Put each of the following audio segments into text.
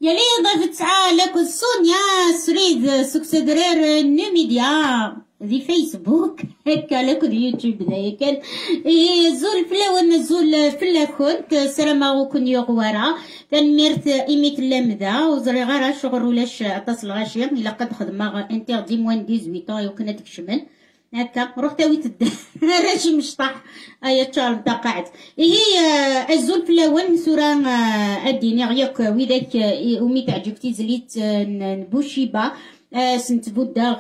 يلي ضافت لك سونيا سريد سكسدرير نيميديا ذي فيسبوك هكا لك ذي يوتيوب ذا كان زول فلاون زول فلا كنت سلامة وكن يغوارا تنميرت إيميت اللمذا وزري غير شغل ولاش اتصل غاشية إلا قد خدمة انتردي موان 18 وكنا تكشمن هكا رحت ويت راشي مشطح ايا تشارل قاعد هي الزول فلاون سورة الديني غياك ويداك ومي تعجبتي زليت نبوشيبا سنت بوداغ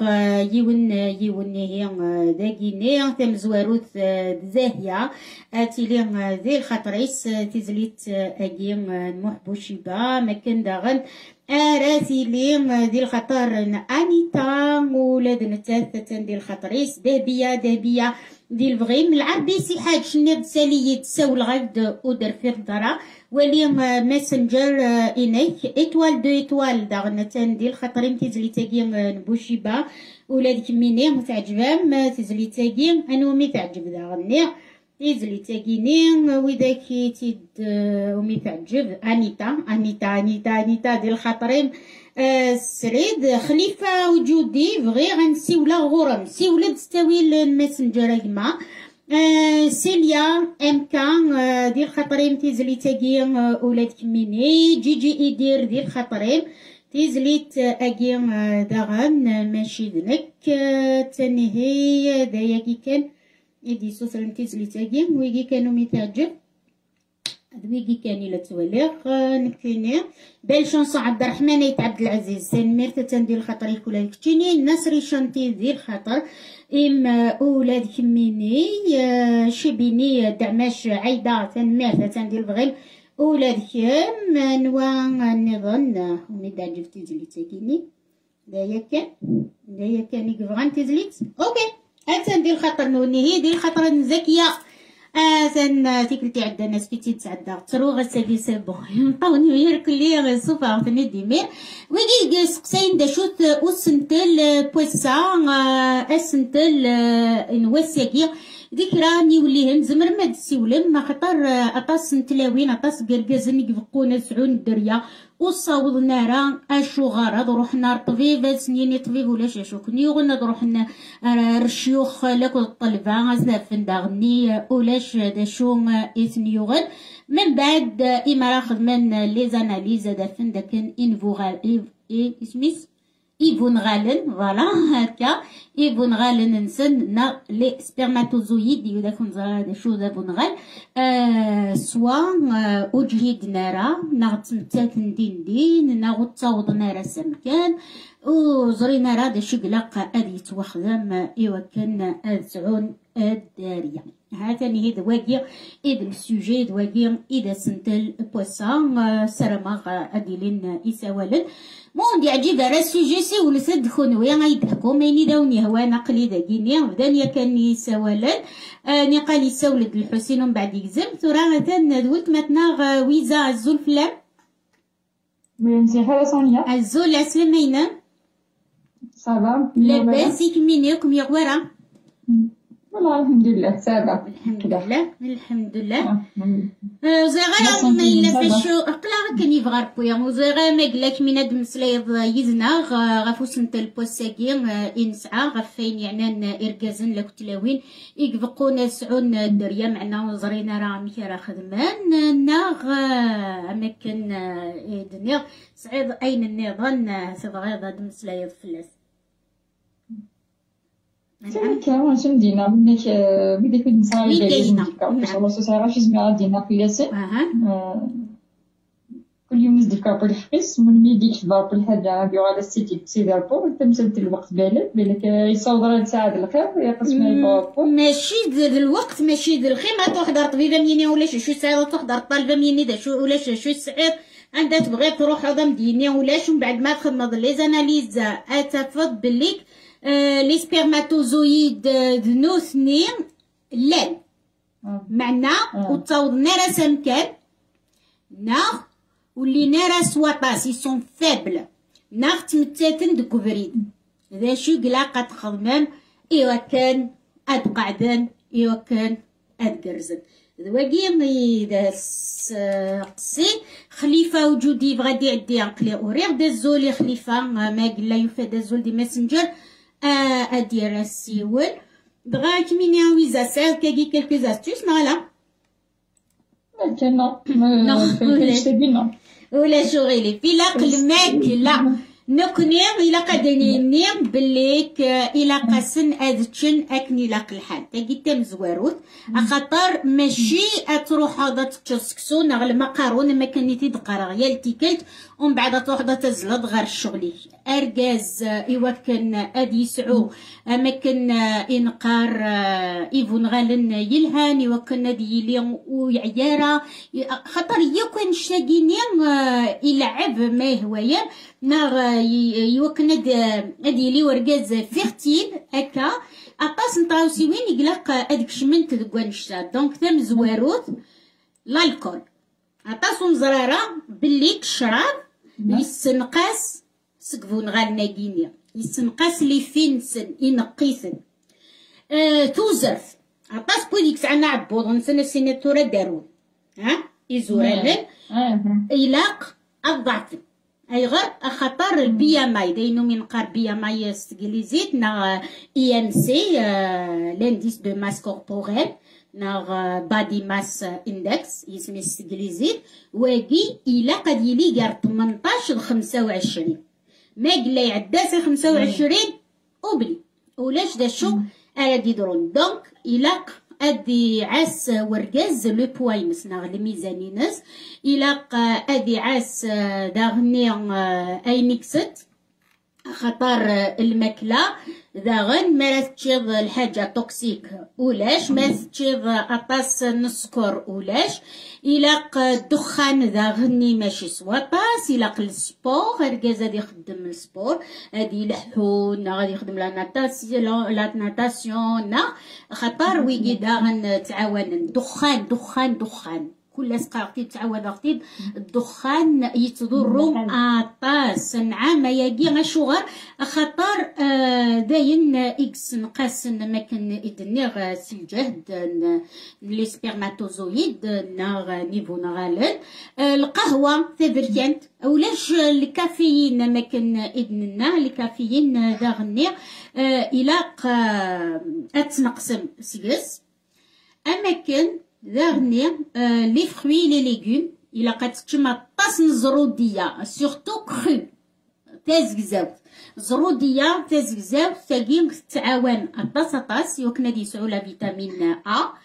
يون هي داكيني تم زواروث زاهية تيلي ذي الخطريس تزليت اكيم محبوشيبا مكان داغن راسيلي ديال الخطر انيتا ولاد نتاثة ديال الخطريس دابيه ديال الفغيم العربي سي حاج شنيد سالي تساول غاد ودر في الدرا ولي ماسنجر انيك ايتوال دو ايتوال داغنتان ديال الخطرين تيزلي تاكي نبوشيبا ولاد كميني متعجبام تيزلي تاكي انومي تعجب داغني تيزلي تاكيني ويداكي تيد ومي تعجب انيتا ديال الخطرين سريد خليفه وجودي بغي غنسيولا غورم سيولا تستوي الماسنجر كما سيليا امكان ديال الخطرين تيزلي تاكي ولاد كميني جي ايدير ديال الخطرين تيزليت اكي داغن ماشي دنك تنهي دايا كان يدي سوسرن تيزلي تاكي ويجي كانوا متعجب ويجي كان لا توليغ نكتيني بال شونسون عبد الرحمن ايت عبد العزيز سين ميرتا تندير خاطر كلها كتيني نصري شانتي ديال خاطر ام اولاد كميني شبيني دعماش عايده تنميرتا تندير البغيم اولاد كم نوا نظن وميدا جبتي تزلي تاكيني دايا كان يكفغان تزليت اوكي هاتن ديال الخطر نوني هي ديال الخطر نزكيه سن تيكلتي عندنا ناس كي تتعدى تروغ سافي سبون نطوني وير كلي غيصوفا عرفتني ديمير ويجي سقسين دا شوت وسنتل بويسا اسنتل نواسيكي ذكراني وليهم زمر ما تسولم ما خطر اطاس نتلاوين اطاس قرقازن يقفقونا سعون الدريا وصاوض نارا اشو غرض روحنا طبيب سنيني طبيب ولاش اشو كني غنا روحنا الشيوخ لك الطلبه غزنا فندغني ولاش دا شو اثنيوغن من بعد اما خدمن لي زاناليز دا فندكن انفوغال اسميس يبون غالن فوالا هكا يبون غالن نسن نا لي سبرماتوزويد يداكم زاد شو ذا بونغال سوا وجهيد نارا نغتمتات دين نغتصاوض نارا سمكان وزرينا راه داشي قلق ادي يتوخدم ايوا كان ادسعون الداريه هاتني هيد واقي اذ السوجي دواقي اذا سنتل بوسان سرماغ اديلين يساولن مون دي عجيب راه السوجي سي ولسد خنويا غيضحكوا مايني داوني هو نقلي داكيني بدانيا كان يساولن ني قال يساولد الحسين ومن بعد يكزم ثورا مثلا دولت متنا ويزا الزول فلان ميرسي خاله سونيا الزول عسلمينا صافا لاباس يكمينيكم يا غوارا والله الحمد لله صافا الحمد لله زغير ما الا فاش قلا كان يبغى ربويا وزغير ما قالك من هاد المسلايض يزنا غافو سنت البوساكي انسعى غفين يعني اركازن لك تلاوين يقفقونا سعون الدريا معنا وزرينا راه مكرا خدمان ناغ اماكن دنيا سعيد اين النظام صغير هاد المسلايض فلاس كمان شنو دينا بدك نساوي دينا ان شاء الله سوسا شي زعما دينا في ياسر كل يوم نزيد كابل الحقيس من ميديك بابل هذا بيو على السيتي سيداربو تمثلت الوقت بالك يصور ساعه الخير يقسم البابو ماشي الوقت ماشي الخير ما تحضر طبيبه مني ولا شو ساعه تحضر طالبه مني دا شو ولا شو سعير عندها تبغي تروح هذا مدينه ولا شو من بعد ما تخدم لي زاناليز اتفض بالليك لي سبرماتوزويد دنو سنين لان معنا وتصاوض نارا سمكان ناغ واللي نارا سواطاس يسون فابل ناغ تمتاتن دكوفريد ذا شو قلاقة تخدمم ايوا كان اد قعدان ايوا كان اد قرزن ذواقي إذا قصي خليفة وجودي غادي يعدي عقلي أوريغ دازولي خليفة ما قلا يفاد دازول دي ماسنجر أدير السيول بغا كميني ويزا سال كاكي كالكو زاستوس نغلا نو ولا شغلي في لاقل ماكلة نكنير إلا قادني نير بليك إلا قاسن أذتشن أكني لاق الحال تاقي تام زواروت أخطر ماشي أتروح هذا تشسكسو نغل مقارون ما كانيتي دقارغ يالتيكلت ومن بعد تروح هذا تزلط غير الشغلي أرجاز إوا كان أدي يسعو أما كان إنقار إيفون غالن يلهان إوا كان أدي يلي ويعيارة خطر يكون شاقيني يلعب ما هوايا ناغ يوكن ادي لي ورقاز فيرتيل هكا اطاس نطاوسي وين يقلق اديك شمنت ذكوان الشتا دونك ثم زواروت الكول اطاس مزرارة بالليك الشراب يسنقاس سقفون غالنا كينيا يسنقاس لي فينسن ينقيسن توزرف اطاس بوليك سعنا عبوض نسنا السيناتورة دارون ها يزورالن يلاق الضعف اي غير خطر البي ام اي داينو من قار بي ام اي استغليزيت نا اي ام سي لانديس دو ماس كوربوريل نا بادي ماس اندكس يسمي استغليزيت واقي الى قد يلي قار 18 ل 25 ما قلا يعدى 25 وبلي ولاش دا شو اراد يدرون دونك الى ادي عاس ورقاز لو بويمس ناغ الميزانينس الى ادي عاس داغني اي ميكست خطر الماكله داغن ما تشيض الحاجه توكسيك ولاش ما تشيض اطاس نسكر ولاش الى الدخان داغني ماشي سواطاس الى السبور ركاز غادي يخدم السبور غادي يلحون غادي يخدم لا ناتاسيون خطر ويجي داغن تعاون دخان كل سقاقتي تعاود اختي الدخان يتضروا اطاس نعم يجي غشوغر خطر داين اكس نقاس مكان ادنيغ سلجهد لي سبرماتوزويد ناغ نيفو نغالن القهوه تبركنت اولاش الكافيين مكان ادننا الكافيين داغني الى اتنقسم سيس اماكن داغني لي فروي لي ليغوم إلا قد تشما طاس الزرودية سورتو كرو تازكزاو زرودية تازكزاو تاقي تعاون طاس يوكنا دي يسعو لا فيتامين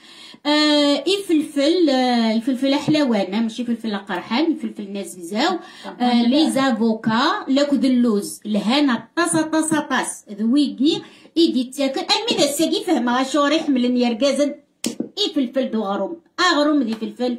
يفلفل حلاوانه ماشي فلفل قرحان يفلفل نازكزاو لي زافوكا لاكود اللوز الهنا طاس ذويقي ايدي تاكل الميدا ساقي فهمها شوري حملن يرقازن فلفل دو غروم دي فلفل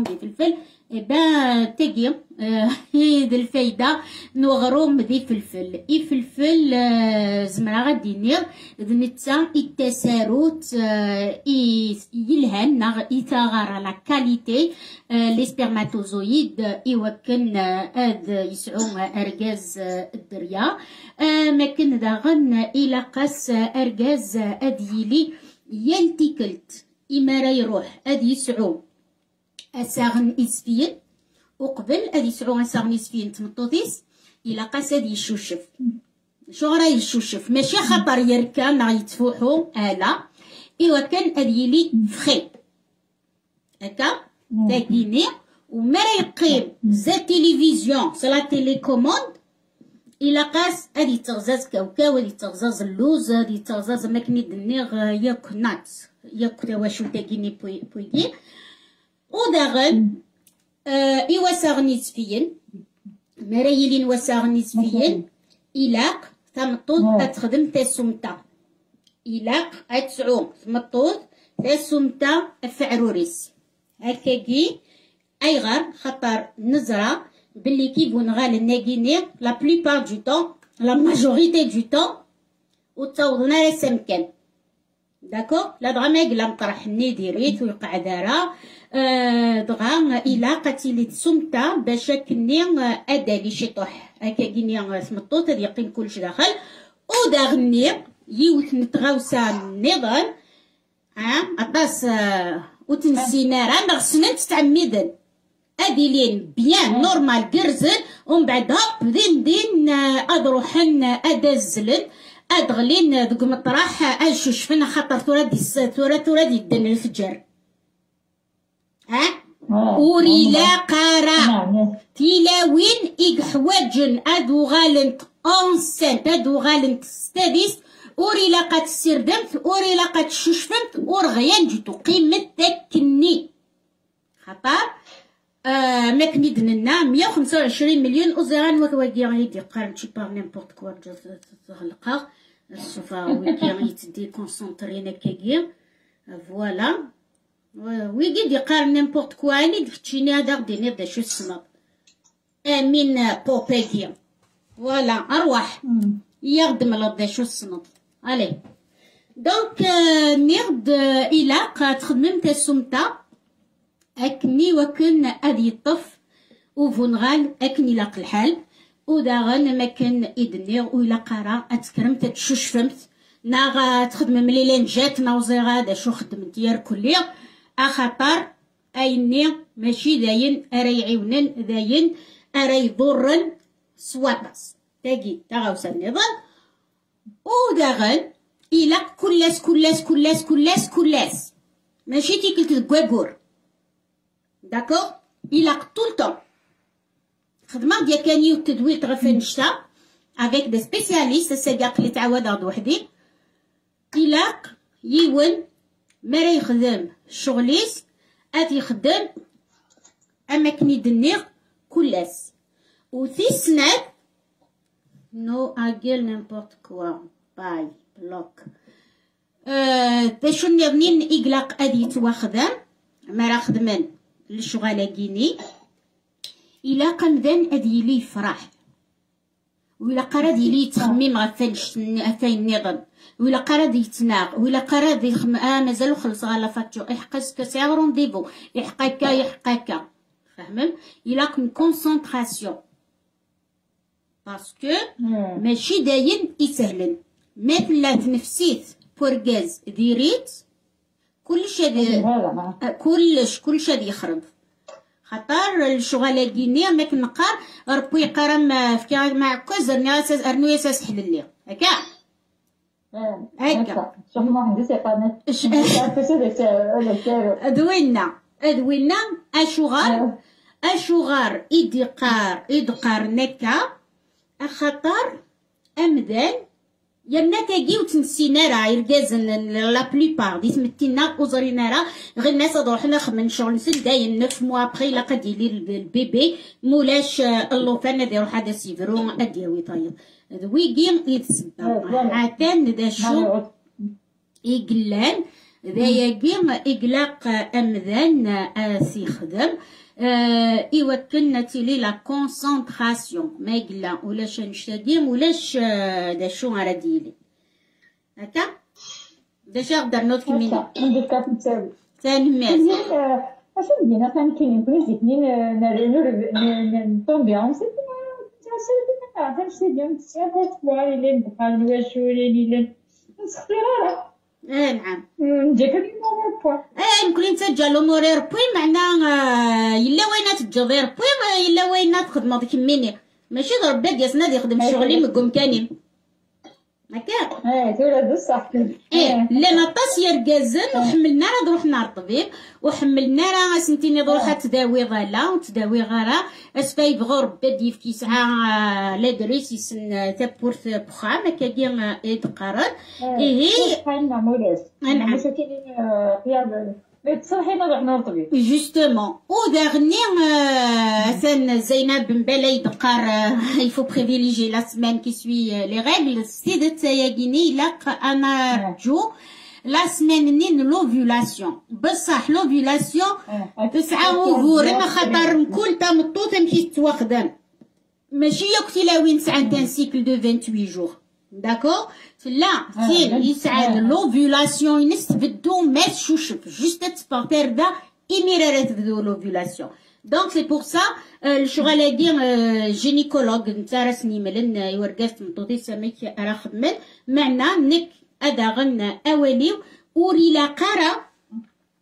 با تجي هيد الفايدة نو غروم دي فلفل فلفل زمرا غادي نير نتا التساروت يلهن نغ يتغار لا كاليتي لي سبرماتوزويد يوكن اد يسعو ارجاز الدريا ماكن داغن الى قاس ارجاز اديلي يلتيكلت إما راه يروح ادي يسعو اساغن اسفين وقبل ادي يسعو اساغن اسفين تمطوطيس الى قاس ادي يشوشف شو راه يشوشف ماشي خطر يركب نا يتفوحو لا ايوا كان ادي يلي فخي هكا تاكيني وما راه يقيم زا تيليفزيون سلا تيليكوموند الى قاس ادي تغزاز كاوكاو ادي تغزاز اللوز ادي تغزاز ماكني دنيغ ياك نات ياك واشو تاكيني بويكي وداغن إواساغني سفين مرايلين واساغني سفين إلاق تمطوط أتخدم تاسومتا إلاق أتسعوم تمطوط تاسومتا فعروريس هكاكي أي غار خطر نزرة باللي كيفون غال الناقيني لا بلوبار دو طون لا ماجوريتي دو طون وتصوضنا لسمكان داكور لا دغا ما يقلا مطرح ديريت ويقع دارا دغا إلا قتيلي تسمتا باش كني أدالي شطوح هكا كيني سمطوط هاد يقين كلش داخل وداغني يوت نتغاوسا النظام أطاس وتنسينا راه نغسنن تعمدن ادي لين بيان نورمال كرزن ومن بعد هوب دين ادروحن ادزلن ادغلين ذوك مطرح اشوشفن خاطر ثورة دي الدن الفجر وريلا قارا تيلاوين إيق حواجن أدو غالنت أونسنت أدو غالنت ستاديس وريلا قد سردمت وريلا قد ششفمت ورغيان جيتو قيمة تكني خطر ماكني دننا 125 مليون أوزيغان وكواكي غيدي قارن تشي بار نيمبورت كوا تغلقا السوفا وكي غيتدي كونسونطرينا كاكي فوالا ويجي دي قارن نيمبورت كوا اللي دفتشيني هذا غدي نبدا شو السناب امين بوبيكي فوالا ارواح يخدم لبدا شو السناب الي دونك نيرد إلا تخدمم تسمتا اكني وكن ادي الطف وفونغال اكني لاق الحال وداغن ما كان يدني ولا قرا اتكرمت تشوشفمت ناغا تخدم مليلين جات نوزيغا دا شو خدمت يار كليا اخطر ايني ماشي داين ارا يعيونن داين ارا يضرن سواتاس تاكي تاغاوس النظام وداغن الى كلاس ماشي تيكلت الكواكور داكور الى طول طون خدمه ديال كاني والتدوير غفا نشتا افيك دي سبيسياليست الساقاق اللي تعاود غد وحدي الى يون مرا يخدم شغليس اتي يخدم اماكن يدنيغ كلاس وثيسنات نو اجيل نيمبورت كوا باي بلوك تشون يغنين إقلاق أدي تواخدم مرا خدمن للشغالة كيني إلا قمدان أدي لي فرح وإلا قراد لي تخميم غفاين نظن وإلا قراد يتناغ وإلا قراد يخم مازالو خلص غالا فاتشو يحقس كسا رونديفو يحقاكا فهمم إلا كون كونسونطراسيون باسكو ماشي داين يسهلن مثلا تنفسيت بورغاز ديريت كلش هادي يخرب خاطر الشغالة كينيا ماك نقار ربي قرم في مع كوز ارنو اساس حلل لي هكا شوف ما عندي سيقانات ادوينا اشغار ادقار نكا خاطر امدان يمنا كاكي وتنسينا راه يركازن لا بلوبار دي تمتينا وزرينا راه غير الناس روحنا خمن شغل نسل داين 9 موا ابخي لا قد يلي البيبي مولاش اللوفان هذا يروح هذا سيفرو ادياوي طيب ويجي يتسبب عتان دا شو يقلان ذا يجي إقلاق أمذان سيخدم يوكلنا تيلي لا كونسونطراسيون ما يقلا ولاش نشتاقيم ولاش دا شو غاديلي هكا ديجا غدا نوض كمين ندير كاف نتساوي ثاني ماس اش بدينا كان كاينين كل زيتنين نطومبيونس تاع ديال السياسات اللي ندخل واش ولي نسخيرها نعم نجيك اليوم بوا نكون انت جا لومورير بوي معنا يلا وين تجبير بوي يلا وين تخدم ديك ميني ماشي ضرب باد ياسنا يخدم شغلي مقوم كانين هكا تولد بصح لا نطاس يركازن وحملنا راه روحنا للطبيب وحملنا راه سنتيني روحها تداوي غالا وتداوي غارا اسفاي بغور بدي في ساعه لا دريس يسن تبورث بخام كاكي يتقرر هي حنا مولاش انا مسكين خيار تصحينا روحنا للطبيب جوستومون وداغني سن زينب بن بلاي دقار يفو بريفيليجي لا سيمين كي سوي لي ريغل سيدت ياغيني لاق انا جو لا سيمين نين لوفيولاسيون بصح لوفيولاسيون 9 وغور خاطر كل تمطو تمشي تواخدم ماشي يوقتي لا وين ساعه سيكل دو 28 جور داكور لا تين يسعد لوفيولاسيون ينستبدو ما تشوشف جوست تسبورتير دا إميرارات تبدو لوفيولاسيون دونك سي بور سا الشغل ديال جينيكولوج نتا راسني ملن يوركاست مطوطي سميك راه خدمن معنا نك اداغن اواليو وريلا قرا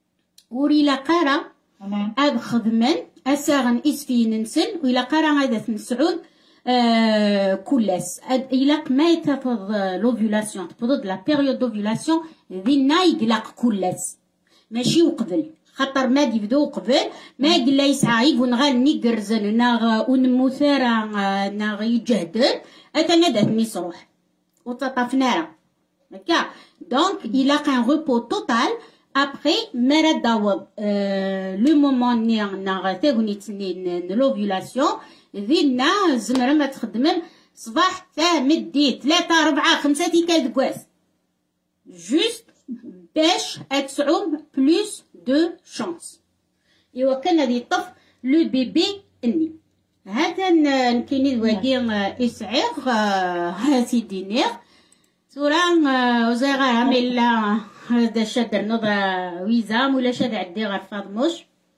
وريلا قارا هاد خدمن اساغن اسفين نسن ويلا قارا هذا تنسعود كلاس إلا ما يتفض لوفيولاسيون تفضل لا بيريود دوفيولاسيون ذينا يقلق كلاس ماشي وقبل خاطر ما يبدو قبل ما قلا يسعى يقول غال نيقرزن ناغ ونموثارا ناغ يجهدن اتنادت ميسروح وتطفنا هكا دونك إلا كان روبو توتال ابخي مرا داوض لو مومون ناغ تاغني تنين لوفيولاسيون ذينا زمرا ما تخدمن صباح تا مدي 3 4 5 تيكال دكواس جوست باش اتسعوم بلوس دو شانس ايوا كان غادي يطف لو بيبي اني هذا نكيني دواكي اسعيغ هاتي دينير سورا وزيغا عامل هذا شادر نوضا ويزام ولا شاد عدي غير فاضموش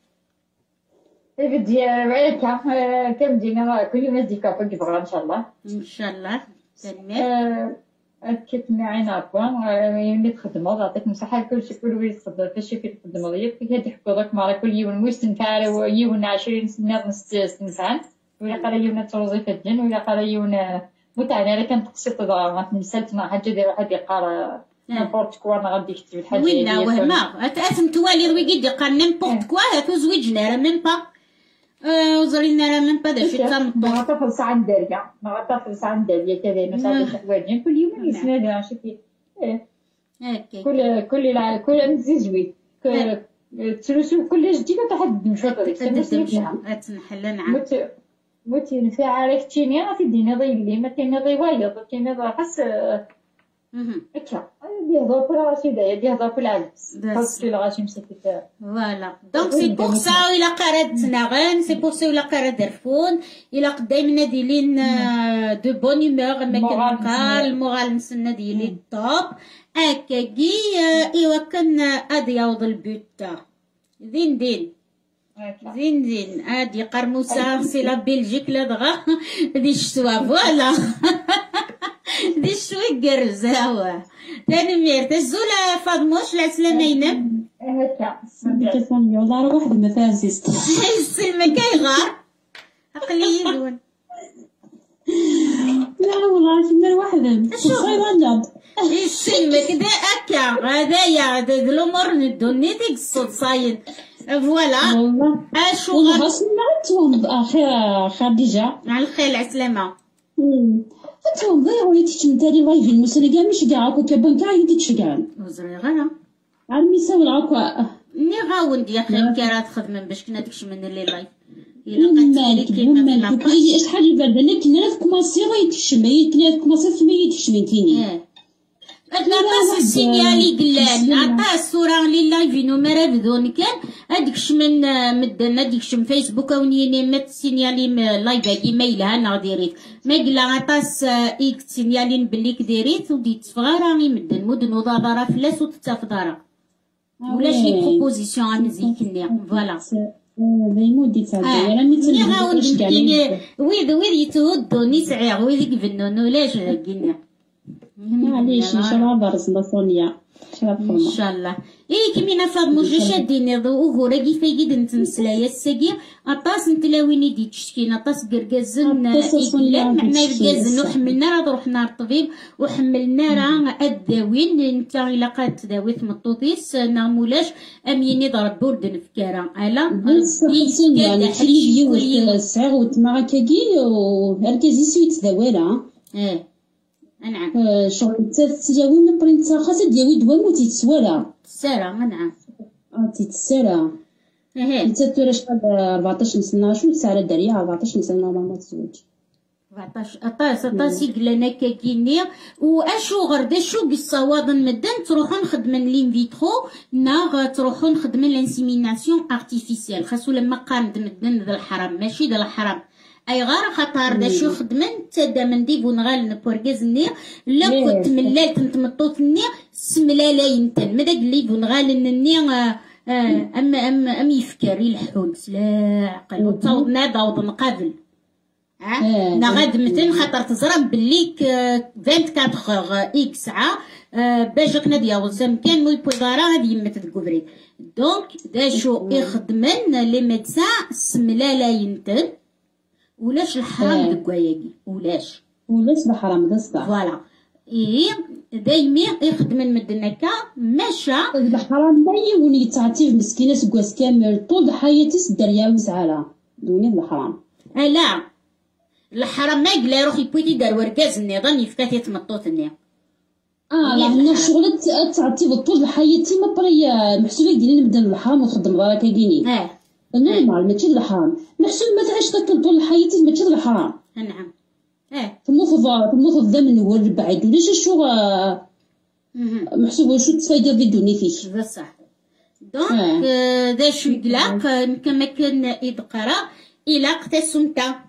بدي هكا كنبدينا كل ما ديكا فوق بغا ان شاء الله ان شاء الله تنمير كتني عين عفوا اللي تخدموا تعطيك مساحه كلشي كل وين تخدم فاش كتخدموا ديالك كي تحفظك مع كل يوم واش تنفع يوم 20 سنه نص تنفع ولا قال يوم توظيف الدين ولا قال يوم متعني انا كنتقسط ما تنسالت مع حاجه ديال واحد يقرا نيمبورت كوا انا غادي يكتب الحاجه وين وهما اتاسم توالي ويجي قال نيمبورت كوا تو زوجنا راه ميم با وزرينا راه ميم با داك الشيء ما غتفلس عند داريا ما غتفلس عند داريا كذا نسال الحوايج كل يوم يسنادها شتي كل مزيجوي تلوسو كل جديد تحد مشوط ديك تنحل نعم متنفع عرفتيني غادي ديني ضيلي ما كاين ضيوايض كاين خاص هكا يهضروا في راسي داير يهضروا في العبس خاص اللي غادي يمسك فوالا دونك سي بور سا الا قرات تناغن سي بور سا الا قرات درفون الا دايما دايرين دو بون هومور ما كنقال المورال نسنا ديالي الطوب هكاكي ايوا كان ادي يوض البوت زين هادي قرموسه سي لا بلجيك لا دغا دي الشتوى فوالا دي الشوي قرزاوه تنمير تزولا فاضموش العسلامه ينام هكا كتسمي والله راه واحد ما فازيست السلمه كيغار عقلي يدون لا والله تمر واحد صايبه السلمه كدا هكا هذايا الامور ندوني ديك الصوت صاين فوالا اشو والله توض اخر خديجه على الخير العسلامه توض يا تشمتاري لايف المسنه كاع مش كاع هكا كبان كاع يدي تشكال وزري غير عمي ساوي العقا ني غاوند يا اخي كي تخدم باش كنا داكشي من اللي لايف مالك مالك شحال البرد انا كنا في كوماسي راه يتشم كنا في كوماسي كيما يتشم كاينين عطاس السينيالي قلان عطا الصورة اللي لايفينو مرا بدون كان هاديكش من مدن هاديكش من فيسبوك ونيني مات السينيالي لايفاكي ما يلها انا ديريت ما قلا عطاس ايك سينيالين بليك ديريت وديت صغارة غي مدن وضادرة فلاس وتتفضارة ولا شي بروبوزيسيون غنزيد كني فوالا دايما ديت هذا راني تنقول ويد يتهدو نسعير ويد يفنون ولاش كينا معليش ان شاء الله بارزنا صونيا ان شاء الله كيما فاضموش شادين وهورا كيف يجد نتمسلايا الساقي اطاس نتلاويني دي تشكين اطاس قرقازن ايكلان معنا يرقازن وحملنا راه رحنا للطبيب وحملنا راه الداوين انت الا قاد تداوي مطوطيس نعمولاش اميني ضرب بوردن فكاره الا يعني حليب والسعر وتما كاكي وهركازي سويت دوالا نعم شغل تسلاوي من برينتا خاصة ديالي دوام وتيتسوالا تسارة نعم تيتسارا انت تورا شحال 14 سنة شو تسعى الدريا 14 سنة نورمالمون تزوج 14 اطاس يقلنا كاكيني واشو غرد اشو بالصوادن مدن تروحون خدمن لين فيترو ناغ تروحون خدمن لانسيميناسيون ارتيفيسيال خاصو لما قارد مدن ذا الحرام ماشي ذا الحرام اي غار خاطر دا شو خدمن تدا من ديفو نغال نبورغازني لا كنت ملالت نتمطوطني سملالاين تن مداك اللي نغال نني ام يفكر يلحون لا عقل وتصاوب نادا وض نقابل نا غاد متن خاطر تزرم بلي 24 اور اكس ساعه باش راك نادي وزم كان مو بوغارا هادي يمت دكوفري دونك دا شو يخدمن لي ميدسان سملالا ينتن ولاش الحرام دكواياكي ولاش الحرام دستا فوالا دايما يخدمن مدنكا ماشا الحرام دايما يتعطيه مسكينه سكواس كامل طول حياتي الدريا وسعاله دنيا الحرام لا الحرام ما يقلا يروح يبويتي دار وركاز النظام يفكاتي تمطوط النظام لأن الشغل تعطي طول حياتي ما بريا محسوبة يديرين نبدا الحرام وتخدم دارك كاينين نورمال ماشي الحرام محسوب ما تعيش داك طول حياتي ماشي الحرام نعم تموت الضمن هو البعيد وليش الشغل محسوب واش تفايدة في الدنيا فيك بصح دونك دا شو يقلاك كما كان يدقرا إلا قتسمتا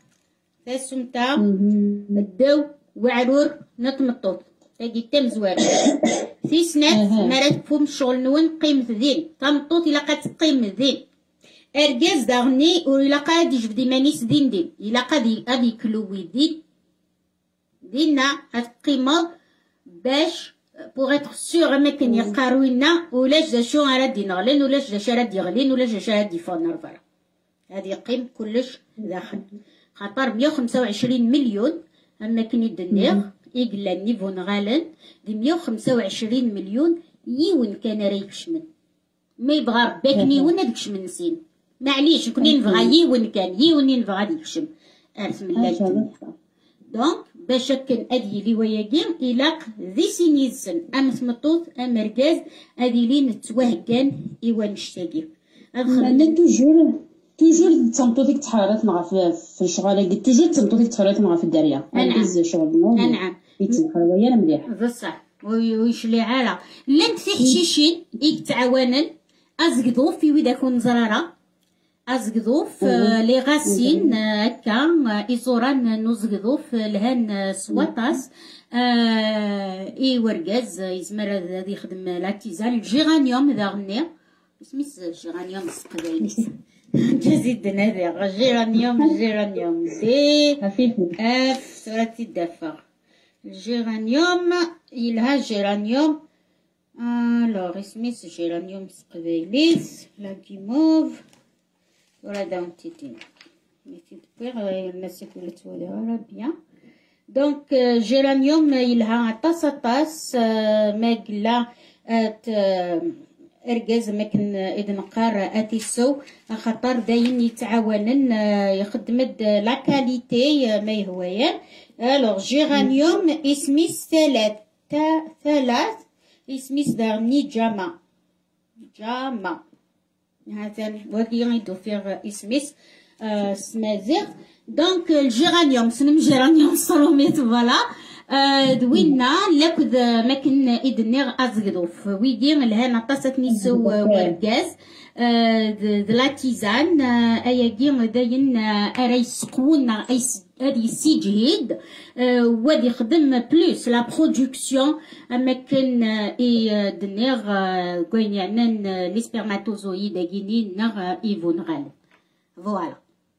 الدو وعرور نتمطوط تاقي تم زوار في سنات مرات فهم الشغل نون قيمة ذين تمطوط إلا قد تقيم ذين أرجاز داغني وإلا قاد يجبد مانيس دين إلا قاد أدي كلوي دينا هاد القيمة باش بوغ اتر سيغ ما كان يقاروينا ولاش دا شو راد ينغلين ولاش دا شا راد يغلين ولاش دا شا راد يفنر فرا هادي قيم كلش داخل خاطر 125 مليون أما كان يدنيغ إقلا النيفو نغالن دي 125 مليون يون كان ريكشمن ما يبغى رباك نيون هاديكشمن نسين معليش كون ينبغى يون ينبغى ديكشم بسم الله دونك باش كان ادي لي وياكين إلاق ذي سينيزن أم ثمطوط أم ركاز ادي لي نتوهكان إيوا نشتاقي أنا توجور تمطوطيك تحرات مع في الشغالة توجور تمطوطيك تحرات مع في الدارية نعم شغل نعم يتسمح ويانا مليح بصح ويشلي عالا لنت في حشيشين يتعاونن أزقضو في ويداكون زرارة أزقضو في لي غاسين هكا إيزوران نزقضو في لهان سواطاس إي ورقاز يزمر هذا يخدم لاتيزان الجيرانيوم ذا غني سميس الجيرانيوم السقداينيس تزيد هذا الجيرانيوم دي اف ثلاثي الدفع الجيرانيوم يلها جيرانيوم الوغ سميس جيرانيوم سقبايليس لا كيموف ولا داونتيتين ميتي دبيغ الناس يقولوا تولي بيان دونك جيرانيوم يلها طاس ما قلا ارجاز مكن اذا نقار اتيسو خاطر داين يتعاونن يخدمد لا كاليتي ما يهويان الوغ جيرانيوم اسميس ثلاث اسميس دارني جاما هذا وكي غيدو فيه اسميس سمازيغ دونك الجيرانيوم سنم جيرانيوم صروميت فوالا دوينا لكد ماكن إدنيغ أزغدوف ويدين لهنا طاسة نيسو ورقاز دلاتيزان أياقين داين أراي سقون أدي سيجهيد ودي خدم بلوس لا برودكسيون ماكن إي دنيغ كوين يعنان لي سبرماتوزويد أجيني نغ إيفون غالب فوالا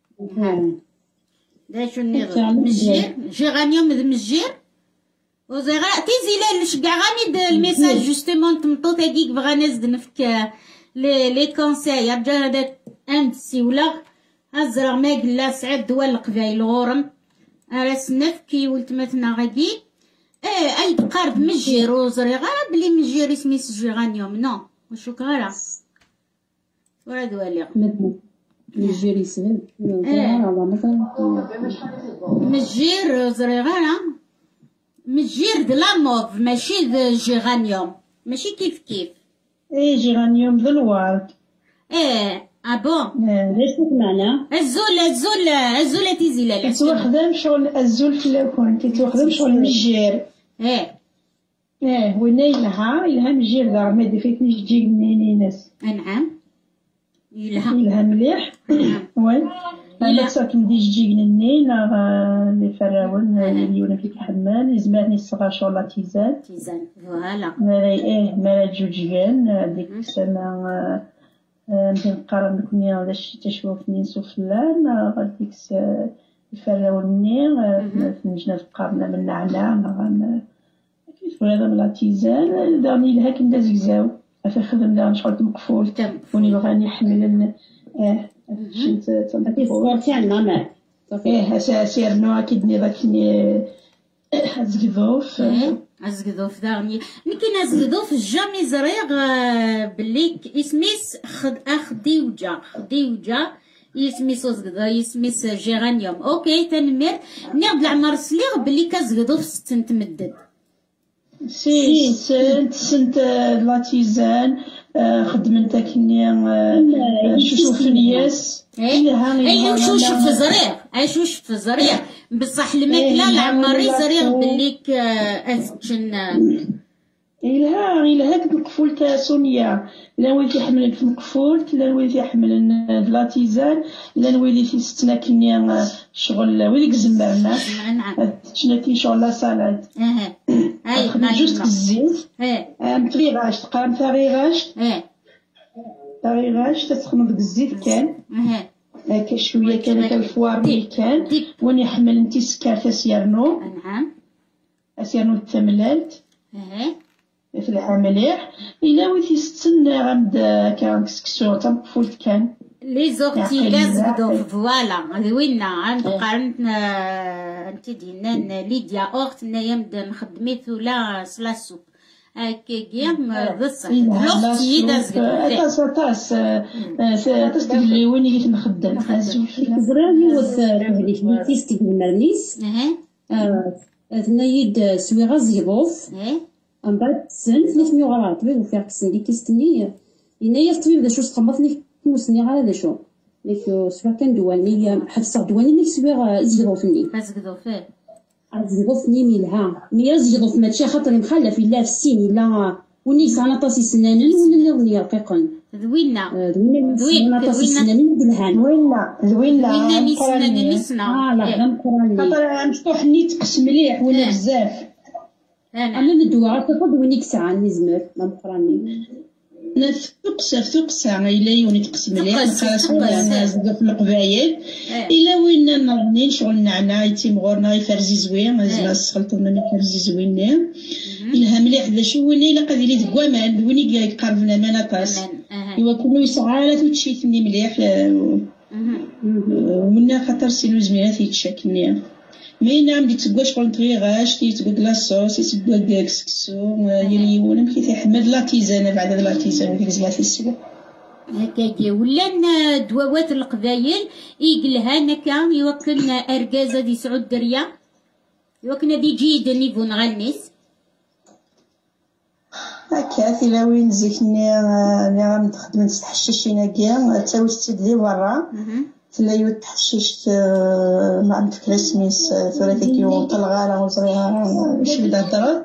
دا شو النظام مجير جيرانيوم ذا مجير وزغا تيزي لش كاع غاني الميساج جوستومون تمطوط هكيك بغا نزد نفك لي كونساي رجع هذاك امسي ولا ازرق ما قلا سعد دول القبايل غورم راس نفكي ولتمتنا غادي اي تقارب مجير وزري غا بلي مجير اسميس جيرانيوم نو وشو كغالا ولا دوالي مجير يسهل مجير زري غالا مجير د لاموف ماشي د جيرانيوم ماشي كيف ايه جيرانيوم ذو الورد بون ليش معناه الزول تيزي لا تتوخدم شغل الزول في الاكون تتوخدم شغل مجير وين يلها مجير ذا ما فيك نجي تجي منين ناس نعم يلها مليح وين هذاك ساكن دي جيجن النين لي فراون اللي فيك الحمام يزمرني الصغار شغل تيزان فوالا مالا جوجيان ديك السنة نقارن بكم يا تشوف نين سفلان غاديك الفراوني في نجنة القرنة من النعناع كيف هذا من لاتيزان داني لها كندا زكزاو أفا خدمنا شغل مقفول وني بغاني يحمل شنت تنقفول تاعنا سيرنو أكيد ني أزقذوف أزقذوف داغني لكن أزقذوف جامي زريغ بليك اسميس خديوجا يسميس أزقذا يسميس جيرانيوم أوكي تنمر نعد العمر سليغ بلي كازقذوف ستن تمدد سنت لاتيزان خدمت كني شوشوف الياس اي شوشوف في زريع بصح الماكله العمري زريغ بليك ازتشن إلها كد الكفول تاع سونيا لا ويلي يحمل في الكفول لا ويلي يحمل لاتيزان لا ويلي في ستنا كني شغل ويلي زمرنا شنو شغل لا سالاد اي جوست الزيت مطريغاش تقام طريغاش تسخن ديك الزيت كان هكا شويه كان كالفوار كان وين يحمل انتي سكر تسيرنو نعم اسيرنو التملات في العمليح إلا ويتي ستن غمد كان كسكسو تنقفولت كان لي زوغتي كازقدو فوالا وين عند قارنتنا انت دينا ليديا اختنا يمد نخدميت ولا سلاسو هكاكيا بصح لوختي دازقدو تاس تقولي وين جيت نخدم زراري وث تيستي بالمرنيس تنايد سويغا زيبوف من بعد سن 300 غرام طبيب وفيها كسن لي كيستني ينايا الطبيب دا شو سقمطني كوسني غير هذا شو ليك سوا كان دواني حفصه دواني ليك سوا زيدوفني زيدوفه زيدوفني ميلها ميا زيدوف ماشي خاطر مخلف الا في السين الا ونيس انا طاسي سنانن ولا نغني رقيقا ذوينا انا طاسي سنانن بالهان ذوينا مي سنانن نسنا لا مقراني خاطر مفتوح نيت قش مليح ولا بزاف انا ندوى تفضل وينيك ساعه نزمر ما مقراني ثقسة إلا يوني تقسم ليه خلاص أنا زدوا في القبايل إلا وين نرني شغل نعناع يتيم غورنا يفرزي زوين مازال سخلط مني فرزي زوين إلها مليح ذا شو وين إلا قادي لي تقوامان وين يقربنا ما نطاس إوا كلو يسعالات وتشيتني مليح ومنا خاطر سيلو زميلات يتشاكني مي نعم دي تسقوا شغل طريغاش كي تسقوا لاصوص يسقوا كسكسو يليون مكي تحمد لاتيزانه بعد لاتيزانه ديك زلات السبع هكاكي ولا دوات القبايل يقلها نكا يوكل اركازه دي سعود دريا يوكل دي جيد نيفو نغنيس هكا في لوين زيكني غام تخدم تحشيشينا كاع تاوي تدلي برا تلايو تحشيشت ما عندك رسميس ثلاثة كيلو طلغارة وصغيرة شبيدة هدرات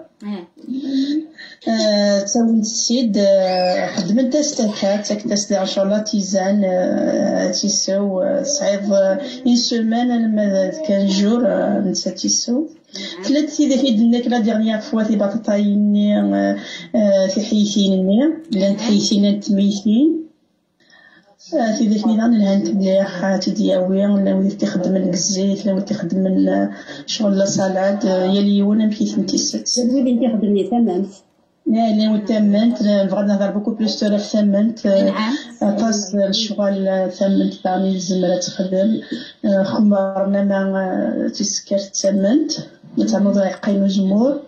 تسوي السيد خدمت تستاكات تاكتاس دي عشر لاتيزان تيسو صعيب إن سومان لما كان جور نسا تيسو ثلاثة إذا في دنك لا ديرنيير فوا في بطاطايني في حيثيني لان حيثين تميثين في ذاك النظام الهانت مليح تدياوي ولا وليت تخدم الزيت ولا وليت تخدم شغل لا سالاد يليون مكيف نتيست ولي انت خدمني تمامت لا وليت تمامت نبغى نهضر بوكو بلوس تاع تمامت طاس الشغل تمامت تاعني الزمرة تخدم خمرنا مع تسكر تمامت نتعمض يقيمو جمهور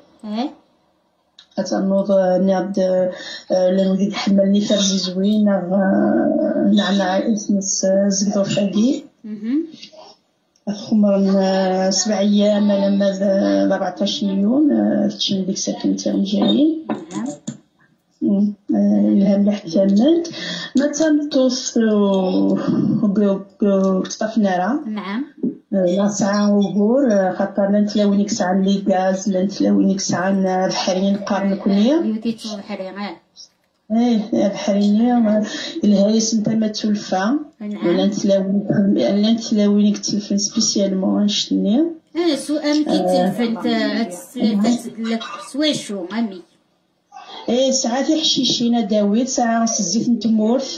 أتنوض نعد لنودي تحملني فرزي زوين نعناع اسمس زقدو شاقي خمرنا 7 أيام لما 14 يوم تشن ديك ساكنتي رجالي الهم لح كملت ما تنطوف تطفنارا نعم لا ساعة وبور خاطر لا نتلاوينك ساعة لي غاز لا نتلاوينك ساعة البحرين قارن كلية يوتيتو البحرين البحرية الهايس نتا ما تولفا ولا نتلاوينك تلفن سبيسيالمون نشتني سو أمي كي تلفن سواشو أمي ساعات يحشيشينا داويد ساعات الزيت نتمورث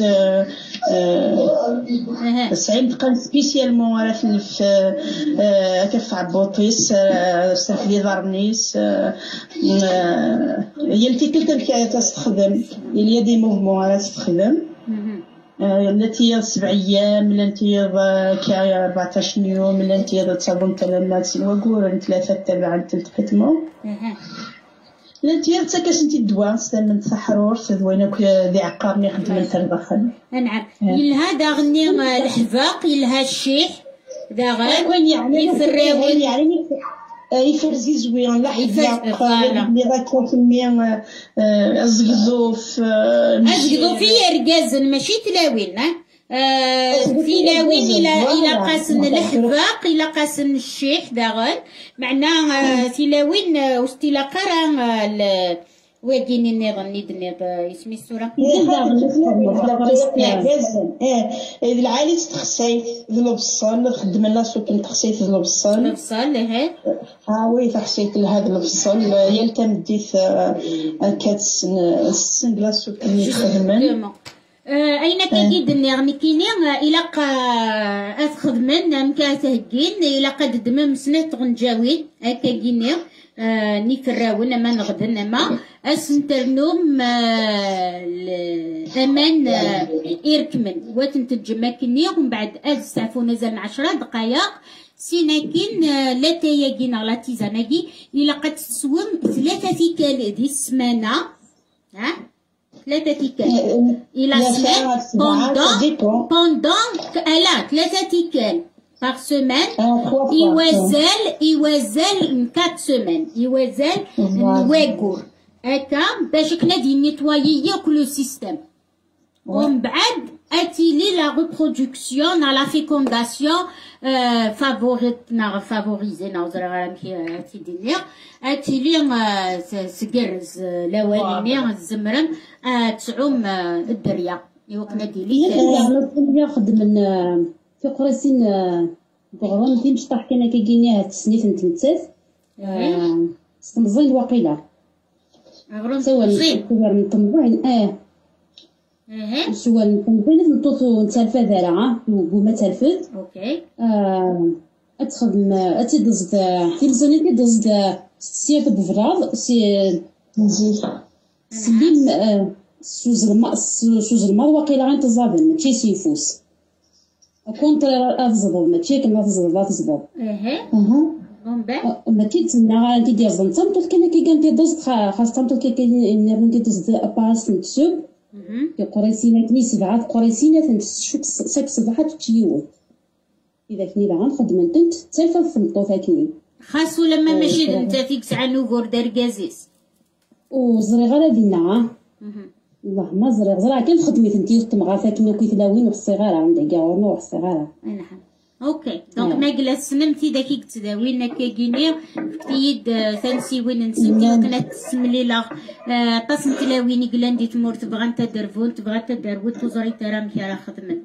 ساعات نتقن سبيسيالمون على في كف عبوطيس صرف لي ضربنيس هي التيكل تاعي تستخدم هي دي موفمون على تستخدم التي 7 أيام التي 14 يوم التي تصابون تلمات وقور 3 تلتقيتمو التي تكاسنتي الدواء من سحرور ذوينك ذي عقارني خدمة تندخل نعم يلها داغني الحذاق يلها الشيح داغن يفريون يعني يفرزي زوين لا حذاق اللي غاكا كمية أزقذوف يرقازن ماشي تلاوين تلاوين إلى قاسن الحذاق إلى قاسن الشيح داغن معناه تلاوين واستلا قرا وين النظام اسمي السورة العالي تخسيت ذلو بصل خدم لنا سوكن تخسيت ذلو بصل وي تخسيت لهذا البصل يلتم ديث كاتس السن بلا سوكن يخدمن أين كيد النغمي كيني إلا أخدمن مكاتهجين إلا قد دمم سنة غنجاوين هكا كيني نفراون ما نغدن ما أسنترنوم أمان إيركمن وتنتجمع كني ومن بعد أستعفونا زال 10 دقايق سيناكين لا تياجين على تيزاناكي إلا قد تسوم 3 تيكال دي السمانة 3 تيكال إلى سمانة بوندون 3 تيكال par semaine يوازال 4 semaines يوازال نواقور هكا باش كنا دي نيتوايي كل السيستم ومن بعد اتيلي لا ريبرودكسيون على فيكونداسيون فافوريزي نوزرا كي تيدينيا اتيلي سكرز الاولاني الزمرن تعوم الدريه يوكنا ديلي خدم في قراسين بغرام تي مش طاح كنا كيجينيها تسنيت نتلتات استنظين واقيلا سواء كبر نتنظين سواء نتنظين نطوطو نتلفا ذرعا وما تلفت اوكي اتخدم اتدز تلزوني تدز سيرت بفراض سي سليم سوز الماء واقيلا غير تزابن ماشي سيفوس كونتر أفضل ماشي كنا تزبط ما تيتسنى غادي دير زنتم طول كنا كي كان تيدوز خاصة طول كي نرن تيدوز أباس نتسوب كي قريسينات كني 7 قريسينات نشوف ساك 7 تشيوت إذا كني لا غنخدم نتنت تالفا فنطوطا كني خاصو لما ماشي نتا فيك ساعة نوغور دار كازيس وزري غير هادينا والله ما زرع كان خدمت انتي تمغاثا كنا كيتلاوين والصغار عندها كاع ورنا والصغار نعم اوكي دونك ما جلسنمتي داكي كتداوينا كاكيني فتيد ثانسي وين نسمتي كنا تسملي لا طاسم تلاويني قلاندي تمور تبغى انت درفون تبغى انت دروت وزري ترى مكي راه خدمت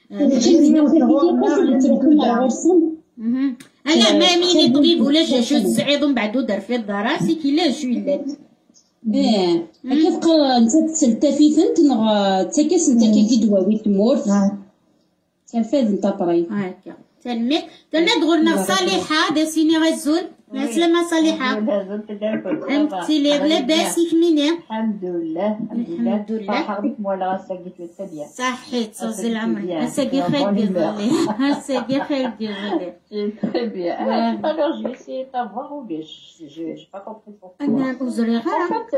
انا ما ميني طبيب ولا شو تسعيد من بعدو دار في الدراسي كي لا شو يلات كيف قال انت تلتفيت نغ تكاس انت كي دواوي تمور تلفاز انت طري هكا تنمي تندغرنا صالحه داسيني غزول السلامة صالحة انتي لي لاباس يكميني الحمد لله الحمد لله حربك مولا غاساكي تبيا صحيت صوزي العمر هساكي خير ديالي هساكي خير ديالي très bien. Alors, je vais essayer d'avoir ou je n'ai pas compris pourquoi. En fait,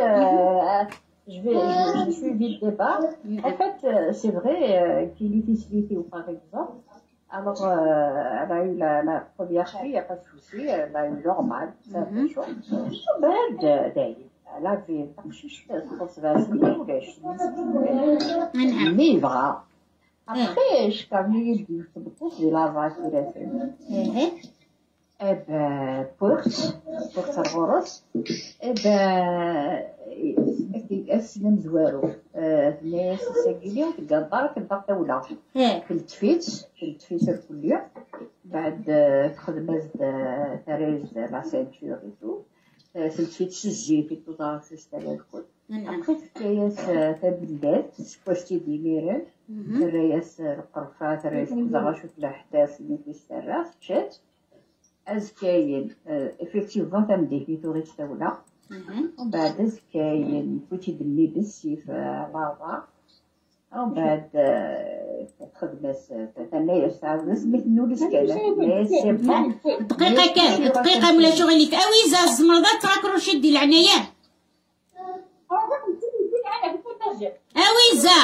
je suis vite débat. En fait, c'est vrai qu'il y a difficulté ou par exemple. Alors, elle a eu la première fille, il n'y a pas de souci, elle a eu normal, c'est un peu chaud. Elle avait mais voilà. Après, je suis de la voiture. بورت الغرس السلم زوارو الناس ساكيلين تقدر كنبقى طاولة كلتفيت الكلية بعد خدمت تاريج لا سانتور ايتو سلتفيت سجيت ايتو دار سيستال الكل أبخي تفكاياس تبلدات سكوشتي ديميرن تراياس القرفة تراياس كزاغاشو تلاحتاس نيفيس تراس تشات أزكاين إفكتيفون تمديه في توغيت تاولا ومن بعد أزكاين كوتي باللبس في لافا ومن بعد تخدمس تناياس تعاودس مثل نولس كذا دقيقة كان دقيقة مولا شغلي في أويزا الزمرضات تراكروشي ديال العناية أويزا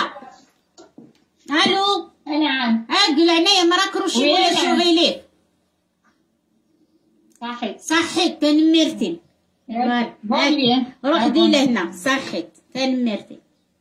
ألو نعم عاد العناية مراكروشي ولا شغلي صحيت تنمرتي روح دي لهنا صحيت تنمرتي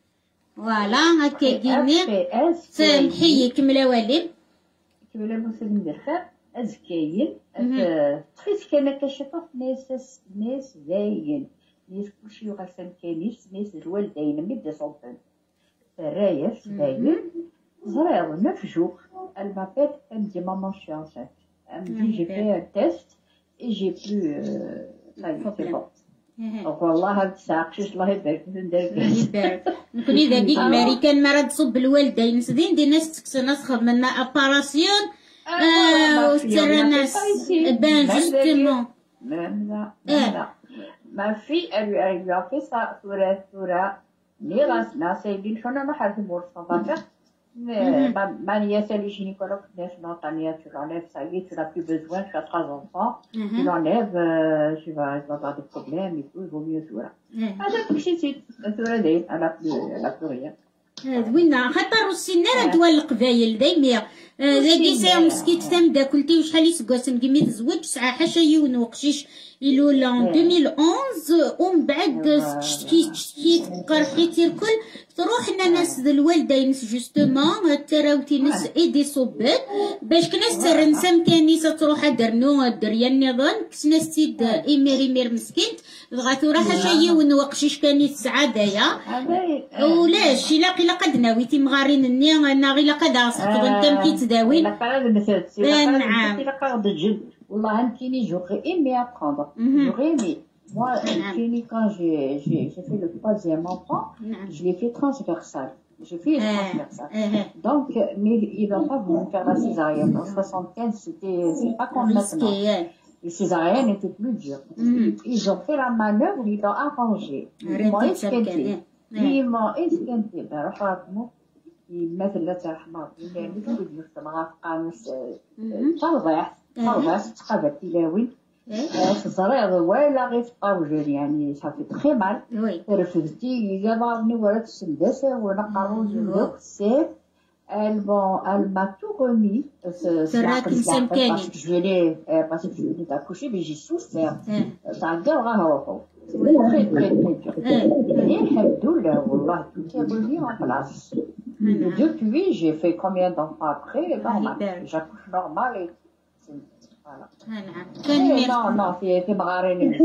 فوالا هكا كيني سامحي كملا والي كملا مسلم درخا أزكاين تخيس كان كشطف ناس زاين ناس كلشي يغسل كانيس ناس الوالدين مبدا صوتن رايس زاين زريض 9 jours elle m'appelle elle me dit maman je suis enceinte elle me dit j'ai fait un test et j'ai plus ça y est c'est bon والله تساقشش الله يبارك يبارك نكون اذا ديك الامريكان مرض تصب الوالدين سدين دي ناس تكسنا تخدم لنا اباراسيون وترى ناس بان جوستومون لا ما في lui a fait ça ثورة نيغاسنا سايبين شونا ما حد مور صباطة ما نياسا لي gynécologue ناس نعطانيا tu l'enlèves ça y est tu n'as plus besoin tu as 3 enfants tu l'enlèves tu vas avoir des problèmes et tout il vaut mieux ثورة هذا كلشي سيت ثورة داير elle a plus rien زوينة خاطر السنة راه دول القبايل دايما لاقي ساعة مسكيت تمدا كلتي وشحال يسقاس نقمي تزوج ساعة حاشا يون وقشيش إلو لان 2011 ومن بعد تشتكي قرحيتي الكل تروح لنا ناس الوالدين جوستومون تراوتي ناس ايدي صوبات باش كناس ترنسام كنيسة تروح درنو دريا النظام كسناس تيد إمير مسكين بغاتو راه حاشا يون وقشيش كانيس سعادايا ولاش إلا قد ناويتي مغارين الني أنا غير قد أصدق انت مكي تداوي نعم والله أنتيني j'aurais aimé apprendre j'aurais aimé moi Anthony quand j'ai fait le 3e enfant je l'ai fait transversal j'ai fait transversal donc mais ils n'ont pas voulu faire la césarienne en 75 c'est pas comme maintenant les césariennes étaient plus dures ils ont fait la manœuvre ils l'ont arrangé ils m'ont esquinté برحمه مثل لا ترحمه يعني مثل المجتمع قامس ترضع تقابل تلاوي الزريض ولا غير تطاوجل يعني صافي تخي مال رفدتي جابرني ورا السنداسه وانا قارون جوك السيف elle m'a tout remis parce que je venais d'accoucher mais j'ai souffert تعداو غا روحو très très dur الحمد لله والله tout est revenu en place depuis j'ai fait combien d'enfants après normal j'accouche normal et نعم نو في مغارين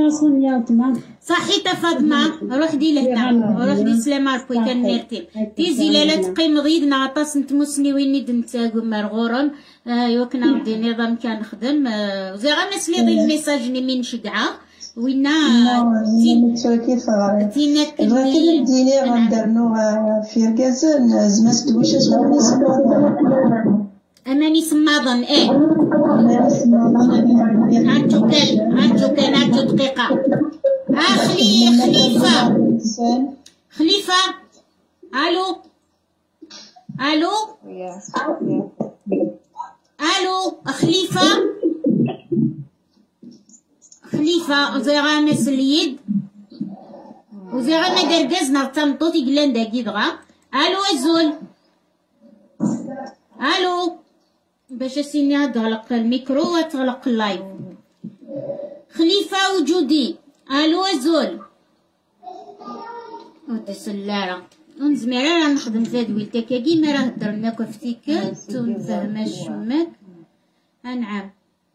صحيت فاطمه روح دي لهنا روح دي سلامه بوي كان نيرتي تيزي لا تقيم غيد نعطاس نتمسني ويني دنت مرغورن يوكنا ندي نظام كان نخدم زي غنس لي ضي الميساج ني من شقعه وينا تينا ديني غندرنو في ركازن زماس دوشه أماني سماضن عرجو دقيقة خليفة ألو خليفة وزيغا مسليد وزيغا مدرقزنا تمطوطي قلان داكي دغا ألو أزول ألو باش سيني تغلق الميكرو وتغلق اللايف خليفة وجودي ألو أزول ودي سلارة ونزميرا راه نخدم في هاد ويلتا كيما راه هدرنا كفتيكات ونفهم الشماك نعم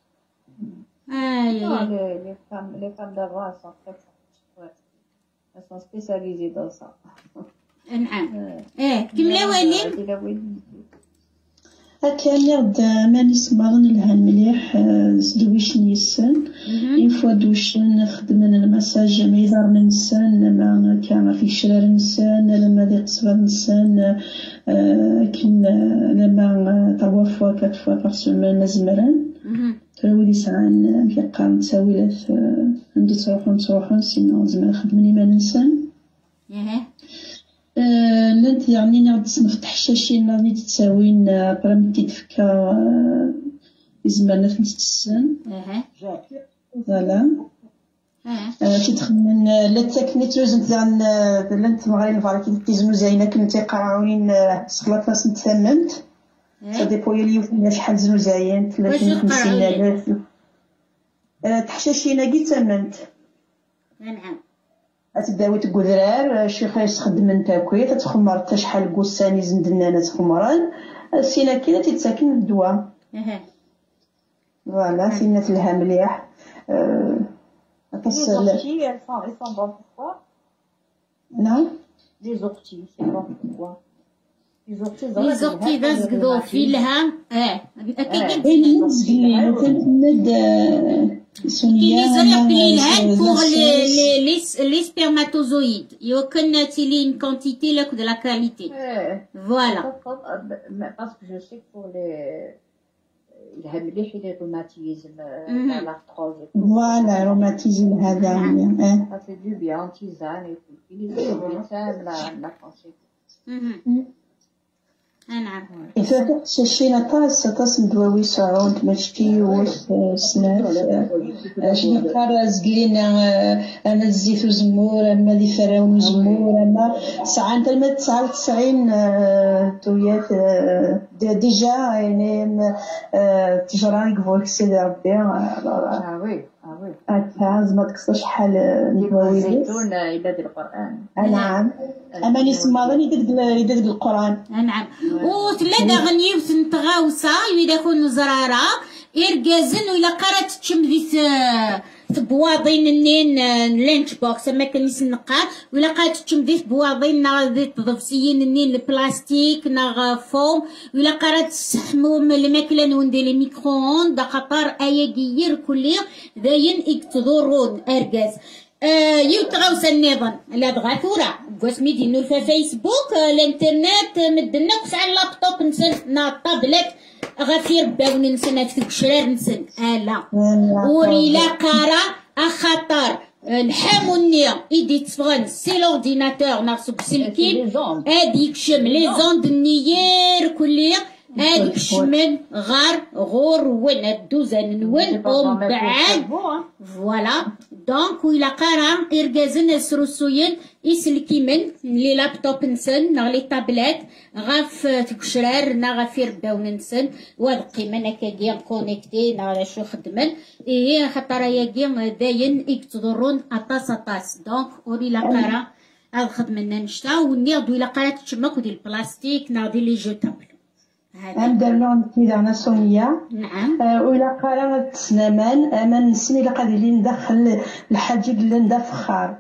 les femmes d'avant elles sont spécialisées dans ça نعم كملا والين كان يرد ماني سمارن لها مليح دويش نيسان يفوا دوش نخدم المساج ميدار نسان لما كان في شرار نسان لما ذي قصبة نسان كن لما توفى كتفوا فرسومان نزمران تراودي ساعان ميقا نتساويلات عندي تروحون سينو زمان خدمني ما ننسان لانت يعني نعد نفتح شاشين راني تتساوين برام تدفكا زمان في السن فوالا تدخل لا تاكنيت لازم تزعن لانت مغارين فاركي تيزنو زينه كنتي قراوين سقلات راس نتثمنت صديقو لي وفينا شحال زنو زاين 350,000 تحشاشينا كي تثمنت نعم تداوي تقدرار شي خايس خدم نتا كوي تتخمر حتى شحال كوساني زندنا تخمران سينا كاينه تتساكن الدواء فوالا سينا لها مليح نعم لي زوقتي سي بون بوركوا لي زوقتي دازكدو في لها كاين زقلين تنمد pour les spermatozoïdes. Il y a une quantité de la qualité. Voilà. Parce que je sais que pour les rhumatismes, l'arthrose. Voilà, rhumatisme, ça fait du bien, tisane et tout. Il est la pensée. نعم. إذا شاشينا طاس مدواوي ساعون تمشتي وسناف شنكار زقلينا أما الزيت وزمور أما ذي فراون وزمور أما ساعة تلمة 99 تويات ديجا يعني تجراني قبولك سيدي ربي وي هكا زعما تكسر شحال ندواوي الزيتون إلى القرآن. نعم أما نسمع يدق القرآن. نعم وثلاثة غنيوت نتغاوسة إذا كون زرارة إرجازن وإلا قرات تشم ذي بواضين النين لانش بوكس أما كنيس النقار وإلا قرات تشم ذي بواضين نا ذي تضفسيين النين البلاستيك نا فوم وإلا قرات تسحموم الماكلة نوندي لي ميكرووند دا خطر أياكيير كلي داين إكتضرون أرجاز يوتغاوس النظام لا بغاثورة قسمي دينو في فيسبوك الانترنت مدنا كسع اللابتوب نسن نا الطابلت غافير باون نسن في شرار نسن لا وريلا قارا اخطر الحامونيا ايدي تفغن سي لورديناتور ناخسو بسلكين هاديك شم لي زوند النيير كليا هاديك الشمال غور ون الدوزن نون أم بعد فوالا دونك ويلا قارا إرجازن سروسوين يسلكي من لي لابتوب نسن نا لي تابلات غاف تكشرار نا غافير باون نسن وابقي من هكاكيا كونيكتي نا شو خدمن إيه خاطر ياكيا داين يكتضرون أطاس دونك ويلا قارا هاد خدمنا نشتا ونيغدو إلا قارا تشمك ودي البلاستيك نا دي لي جوتابل عندنا كيدانا سونيا نعم وإلا قال تسنامان أما نسني إلا قادر لي ندخل الحاجب اللي ندفخار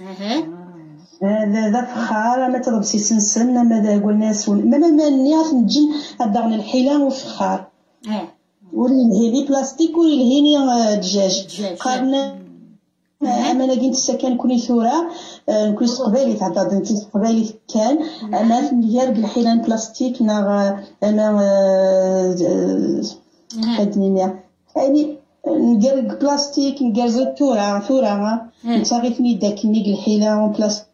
هذا فخار ما تضرب سي سنسن ما قلنا سون ما نياف نجن هدغنا الحيلة وفخار ولي هذي بلاستيك ولي هيني دجاج قالنا أما لقيت السكن كوني ثورة كل قبالي تعداد انتي قبالي كان أنا ندير بالحيلان بلاستيك ناغ أنا هادني يعني ندير بلاستيك ندير زيت ثورة نتاغيتني داكني الحيلان بلاستيك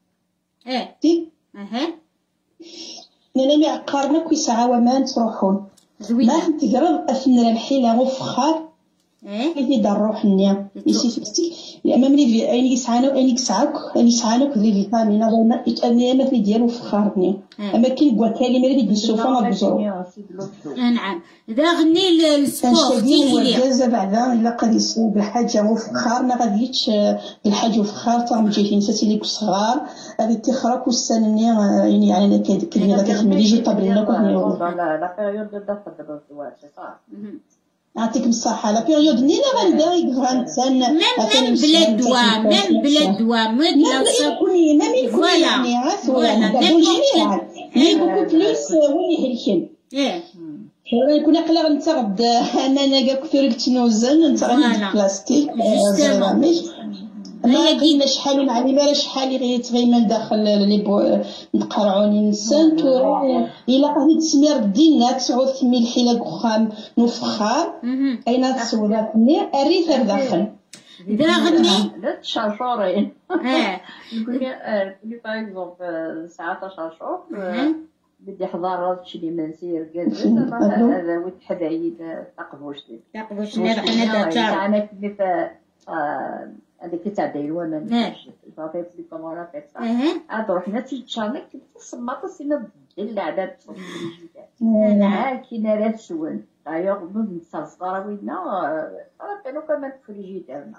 نانا عقارنا كي ساعة ومان تروحون ما تقرب أثناء الحيلة وفخار كيفي دار روحنا يسيفتي لأما ملي أين يسعانو كذي فيتامينا غير يتأني ما في ديالو فخارني أما كاين كواتالي ملي بالسوفا ما بزرو نعم إذا غني السبور تيجي وجازة بعدا إلا قد يسوي بالحاجة وفخار ما غاديش بالحاجة وفخار تاع جايين نساتي ليك صغار غادي تخرق والسنني يعني على كدير كتملي يجي طابلنا كنيو لا بيريود دو دابا سي صح يعطيك الصحة لا بيريود نينا غندير غنتسنى ميم بلا دواء ميم بلا دواء ميم يكون يعني عفوا جينيرال مي بوكو بلوس وين يحلكن كنا قلا نتغد انا كاع كثر نوزن نتغد بلاستيك سيراميك ما كاين شحال نعلي ما شحال غيتغيمن داخل لي نقرعوني نسنت الا قهدي تسمير دينا تسعود ثمي الحيله خام نفخار اين تصوراتني الريثر داخل داغني لا تشرشورين يقول لي باغ اكزومبل ساعات تشرشور بدي حضار هادشي اللي منسير قال هذا ولد حدايد تقبوش انا دار انا كيف هذيك تاع دايروا من البابيت اللي كومونا فيك عاد رحنا تيتشارنك تصمت سينا العدد ها كاين راه سوين دايوغ من صغار ويدنا كانوا كمان في فريجيديرنا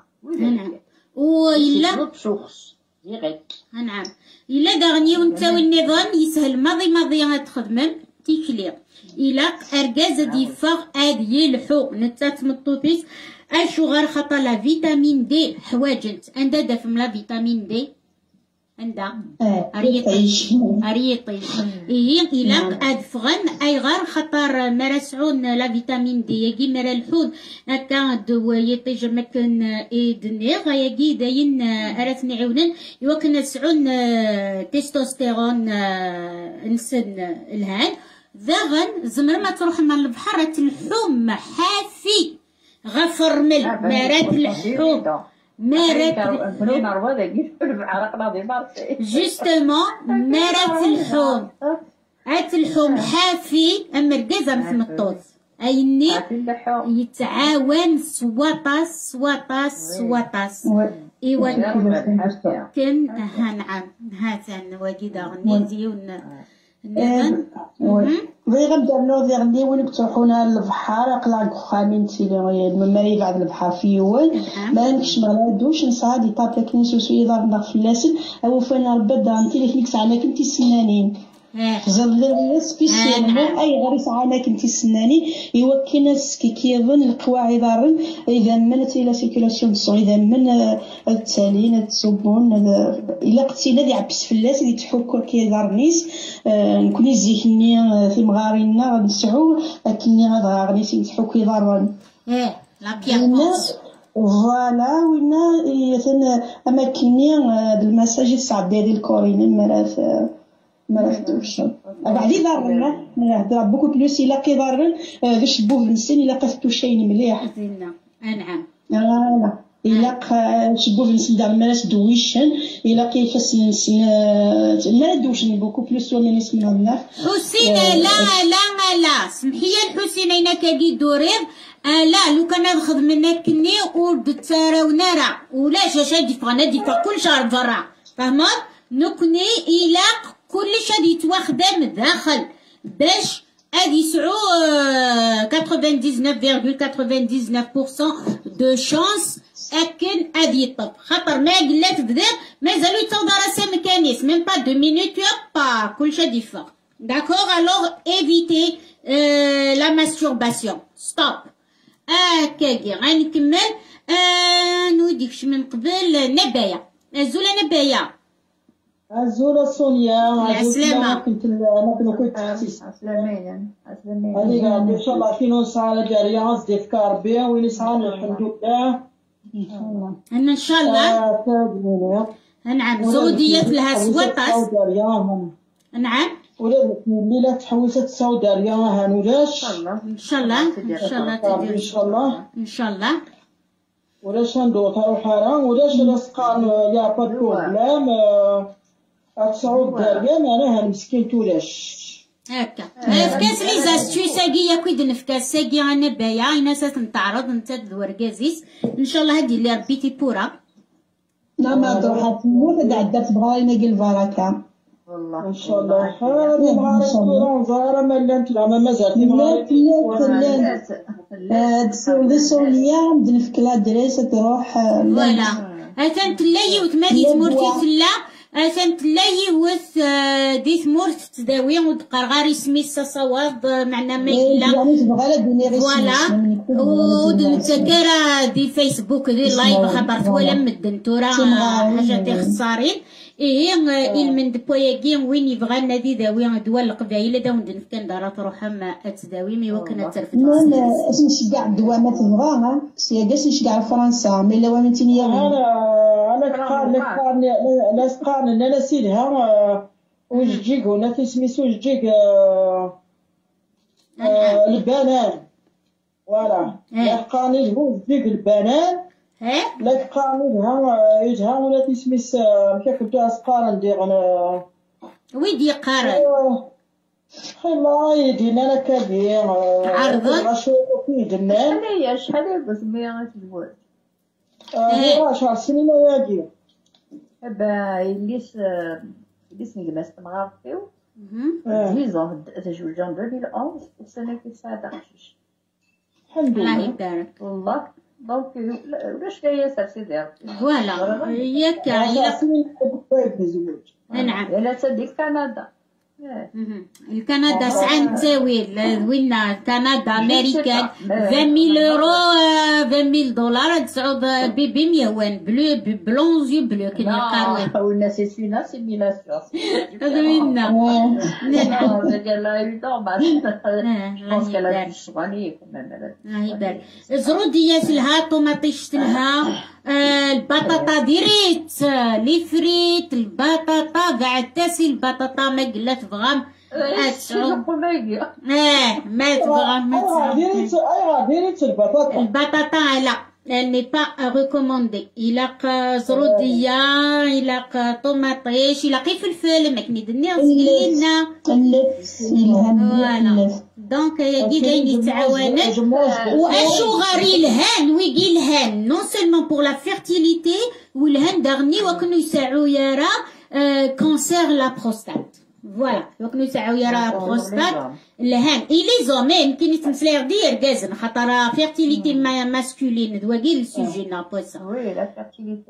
وإلا شخص ديريكت نعم إلا داغني ونتاوي النظام يسهل ماضي تخدمم تيكلي إلا أرجاز دي فاغ أدي الحو نتات مطوطيس أشغر خطا لا فيتامين دي حواجنت عندها دفم لا فيتامين دي عندها أريطيش إيه إلا أدفغن أي غير خطر مرسعون لا فيتامين دي يجي مرا الحود هكا دوايا تيجر مكن إيدني غيجي داين أرثني عونن يوكن سعون تستوستيرون نسن الهان ذاغن زمر ما تروح من البحر الحوم حافي غفر مل مرات الحوم مرات جوستومون مرات الحوم عاد الحوم حافي اما رقازه مثل الطوز ايني يتعاون سواطاس ايوا كان نعم هاتان واجد غنيتي وي غنبدا نوضي وين كتروحونا للبحر قلع خامين تيلي المماري بعد البحر في يوال ما نكش مغلادوش نصادي طابا كنيسو سوي دار في اللاسن او فانا ربدا انت اللي فيك ساعه كنتي سنانين زل سبيسيال اي غير ساعه كنتي سنانين يوكنس كيظن القواعد دارن اذا منت الى سيركيلاسيون دو سون اذا من التالين التصبون الا قتينا دي عبس في اللاس اللي تحكر كي دارنيس نكوني زيكني في مغارينا نسعو لكني غدا غنيس يتحكي دارن لا بيانس فوالا وينا يثن اماكني المساج الصعب ديال الكورين ما خدوش بعدي ضرنا نهضر بوكو بلوس الا كيضرن باش بوه الانسان الا قفتو شي مليح نعم لا الا شبوه الانسان دار مالاش دويشن الا كيفاش الانسان ما دوشن بوكو بلوس ومن اسم الله حسين لا سمحي الحسين اين كاكي دورير لا لو كان ناخذ منك كني ودتراونا راه ولا شاشه دي كل شهر برا فهمت نكني الى كل شيء يتواخدم داخل باش ادي يسعو 99.99% دو شانس اكن ادي يطب خاطر ما قلات بدا مازالو يتوضا راسها مكانيس ميم با 2 مينوت با كل شيء ديفور داكور الوغ ايفيتي لا ماستورباسيون ستوب كاكي غنكمل نوديكش من قبل نبايا زولا نبايا عزوله سونيا عسلامة كنت انا كنت عسلامين هذيك ان شاء الله فينو ساعه جاريه غزدي في كاربي وين ساعه الحمد لله ان شاء الله نعم زودية لها سواطاس نعم ولا الليله تحوست السوداريه هانولاش ان شاء الله تدير ان شاء الله ولاش ندوطها وحرام ولاش راسقان يا با بروبليم أتصعد داريا معناها المسكين تولاش هكا فكاس لي زاستيوس هاكي كيد نفكاس هاكي انا بايا الناس تنتعرض نتا الوركازيس ان شاء الله هادي اللي ربيتي بورا لا ما تروح تموت عدات بغاي نقل البركه والله ان شاء الله هذه مع زهره ملان تلعب مازال لا تسولي سونيا نفك لها الدراسه تروح فوالا هاتان تلاي وتمادي تمورتي تلا أسنت لا يوث دي ثمورت تداوي ودقرغاري سميس صواب معنا ما إلا فوالا ودنتكرا دي فيسبوك دي لايف خبرت ولا مدن تورا حاجة دي خسارين إيه من دبوياكين وين يبغى النادي داوي دول القبائل دا وندن كان دارا تروح ما تداوي مي وكنا ترفد اش نشجع الدوا ما تبغاها سيادة نشجع فرنسا مي لو ما تنيا انا تقارن انا سيدها واش تجيك ولا تسميتو واش تجيك البنان فوالا لا تقارني واش تجيك البنان لا تقارنيها يجها ولا تسميس مشاك بدا سقارن دير انا ويدي قارن الله يدينا انا كبير عرضا شوف في جنان هي شحال بس مي تزوج هي 10 سنين ياجي با يليس نجمس مغارفيو 10 تزوجان 2011 السنه كي ساعه عشيش الحمد لله والله دونك ولاش جايه سيدي فوالا ياك نعم لا تصدق كندا الكندا ساعة نتاوي وين كندا امريكان 20,000 يورو 20,000 دولار تسعود بيبي ميوان بلو بلون زيو بلو كي يقراو والناس يسوينا سيميلاسيون هذا وينا لا يدور باسكو لا تشغالي يبان زرو دياس لها طوماطيش لها البطاطا ديريت لي فريت البطاطا قاعد تاسي البطاطا ما قلات بغام ما تبغى ما ديريت البطاطا لا n'est pas recommandé إلا زرودية إلا طوماطيش إلا فلفل ماكني دنيا زينا فوالا دونك يجي جايين يتعاونوا واشو غاري الهان ويجي الهان نون سيلمون بور لا فيرتيليتي والهان داغني وكنو يساعو يرى كونسير لا بروستات فوالا وكنو يساعو يرى بروستات الهان إي لي زوم يمكن يتمسلاو دير كازن خاطر فيرتيليتي ماسكولين دواكي السوجي نابوسا وي لا فيرتيليتي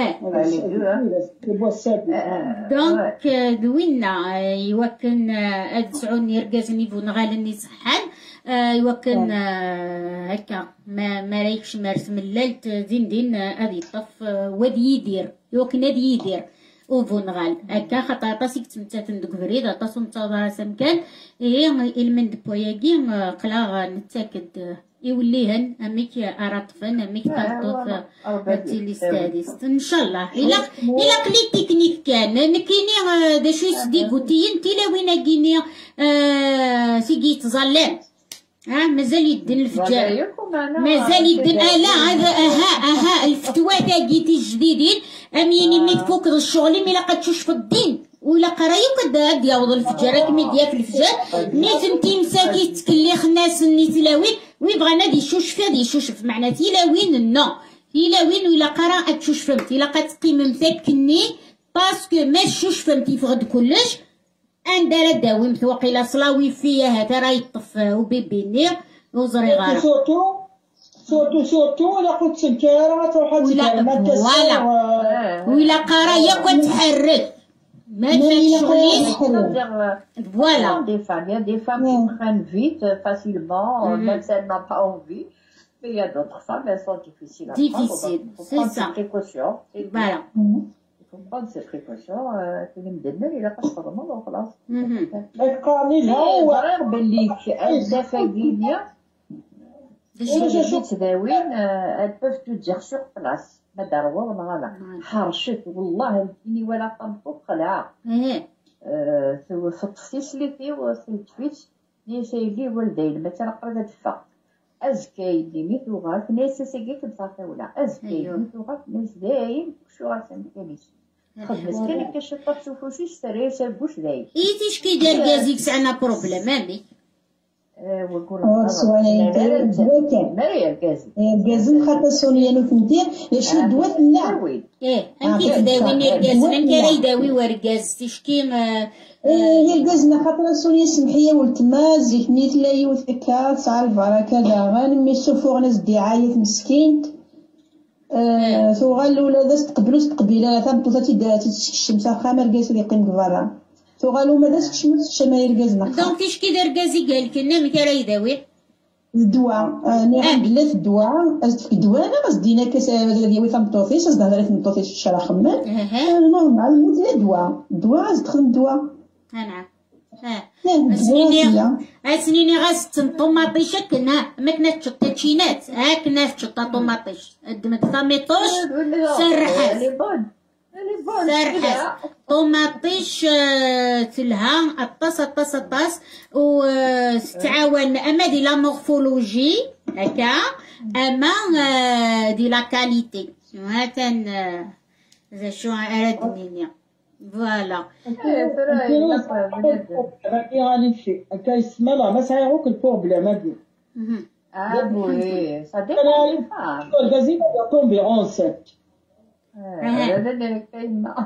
دونك دوينا يوكن هاد تسعون يركازن يفون غالني صحان يوكن هكا ما رايكش مارس من الليلت دين هادي طف ودي يدير يوكن هادي يدير وفونغال هكا خاطر طاسيك تمتاتن دوك فريد طاسو نتظاهر سمكان هي المن دبوياكي قلا نتاكد يوليهن اميك اراطفن اميك تلطف تيلي ستاديست ان شاء الله الا قليت تكنيك كان نكيني دا شو يسدي قوتيين تيلا وين كيني سيكي تظلم مازال يدن الفجار مازال يدن لا هذا اها الفتوى تاعيتي الجديدين اميني مي تفوق الشغل مي لا تشوش في الدين ولا قرايه كدا ياوض الفجار كمي ديال في الفجار نيت انتي مساكي تكليخ الناس ني تلاوين ويبغى دي شوش فيها دي شوش في معنى تلاوين نو تلاوين ولا قرا تشوش فهمتي لا قتقيم مساكني باسكو ما شوش فهمتي فغد كلش عندها داوم توقيلا صلاوي فيا هذا راه يطف وبيبيني وزري غارة سورتو ولا قلت سنكارة تروح فوالا ولا قرايه كتحرك ما تشغليش فوالا des femmes qui prennent vite facilement même si elles n'ont pas envie mais il y a d'autres femmes elles sont difficiles à prendre c'est ça précautions voilà prendre ses précautions اللي مدمر إلا قصرنا وخلاص القاني هو ضرر باللي الدفاقينية اللي تداوين elles peuvent te dire sur place ما داروا ولا غلا حرشت والله يمكنني ولا طنطو خلعة في التفصيص اللي فيه وتفيت نيسايلي والدين مثلا قرا دفا أزكاي اللي ميثوغا كنايسا ساكي كنصافي ولا أزكاي ميثوغا كنايس دايم شو غاسم كنايس خدمت كان كشطة تشوفو شي ستري سابوش دايم إيتيش كي دار كازيك سعنا بروبليم هادي الكازن خاطر سوريانو فهمتي يشد دوات لا انتي تداويني الكاز انت راه يداوي وركاز تشكي هي الكازنا خاطر سوريا سمحيه ولتما زيتني تلاي وثكا صار البركه داغن مي سوفو ناس دعايه مسكين ثوغا الولاد تقبلوا تقبيله ثابتو تتشمس واخا مركز اللي يقيم برا ثوغا لو ماذا تشمس الشماير كازنا دونك اش كيدير كازي قال لك نعم كي راه يداوي الدواء نعم بلا في الدواء في الدواء انا غزدينا كاس ديالي ثابطوفيش غزدهر عليك نطوفيش في الشارع خمام نورمال مود الدواء غتخدم الدواء نعم سنيني غاس طوماطيش كنا ما كنا تشطيتشينات كنا تشطا طوماطيش دمك طاميطوش سرحات سرحات طوماطيش تلها الطاس وتعاون اما دي لا مورفولوجي هكا اما دي لا كاليتي هاتن شو اردنينيا فوالا راكي غادي شي هكا يسمى لا ما صايغوك البروبليم هادي وي صديق الغازي va tomber enceinte هذا اللي كاينه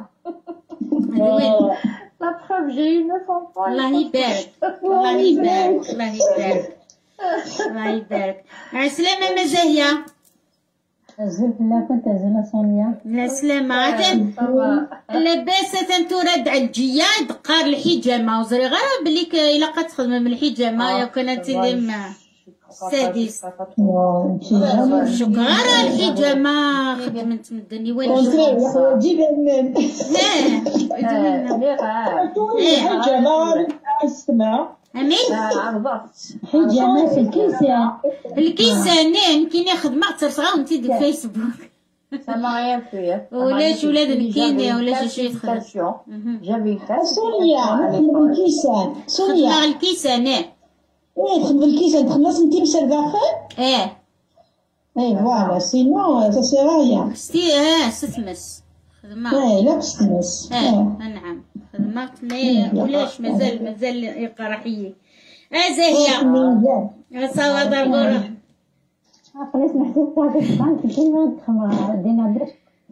لا بروف جي اون فون الله يبارك الله يبارك الله يبارك الله يبارك عسلامة مزاهية زلت لا كنت زنا صونيا لا سلامة لاباس تنتورد على الجياد قار الحجامة وزري غير بلي إلا قد من الحجامة يا كانت لما السادس شكرا الحجامة خدمت مدني وين جيب من الحجامة استمع امين حجامة في الكيسان الكيسانين كاين خدمة ترصغا وانتي ديك فيسبوك سامعين فيا ولاش ولاد الكينيا ولاش شي يدخل جابي سوريا نخدم الكيسان سوريا خدمة الكيسان نخدم الكيسان تخلص انتي مسر داخل فوالا سينو سا سير ريان ستمس خدمة لا تستمس نعم خدمة ما ولاش مازال يقرحية زاهية صوا ضربورة عقلت محسوب طاقة في الكلمة تخمر دينا باش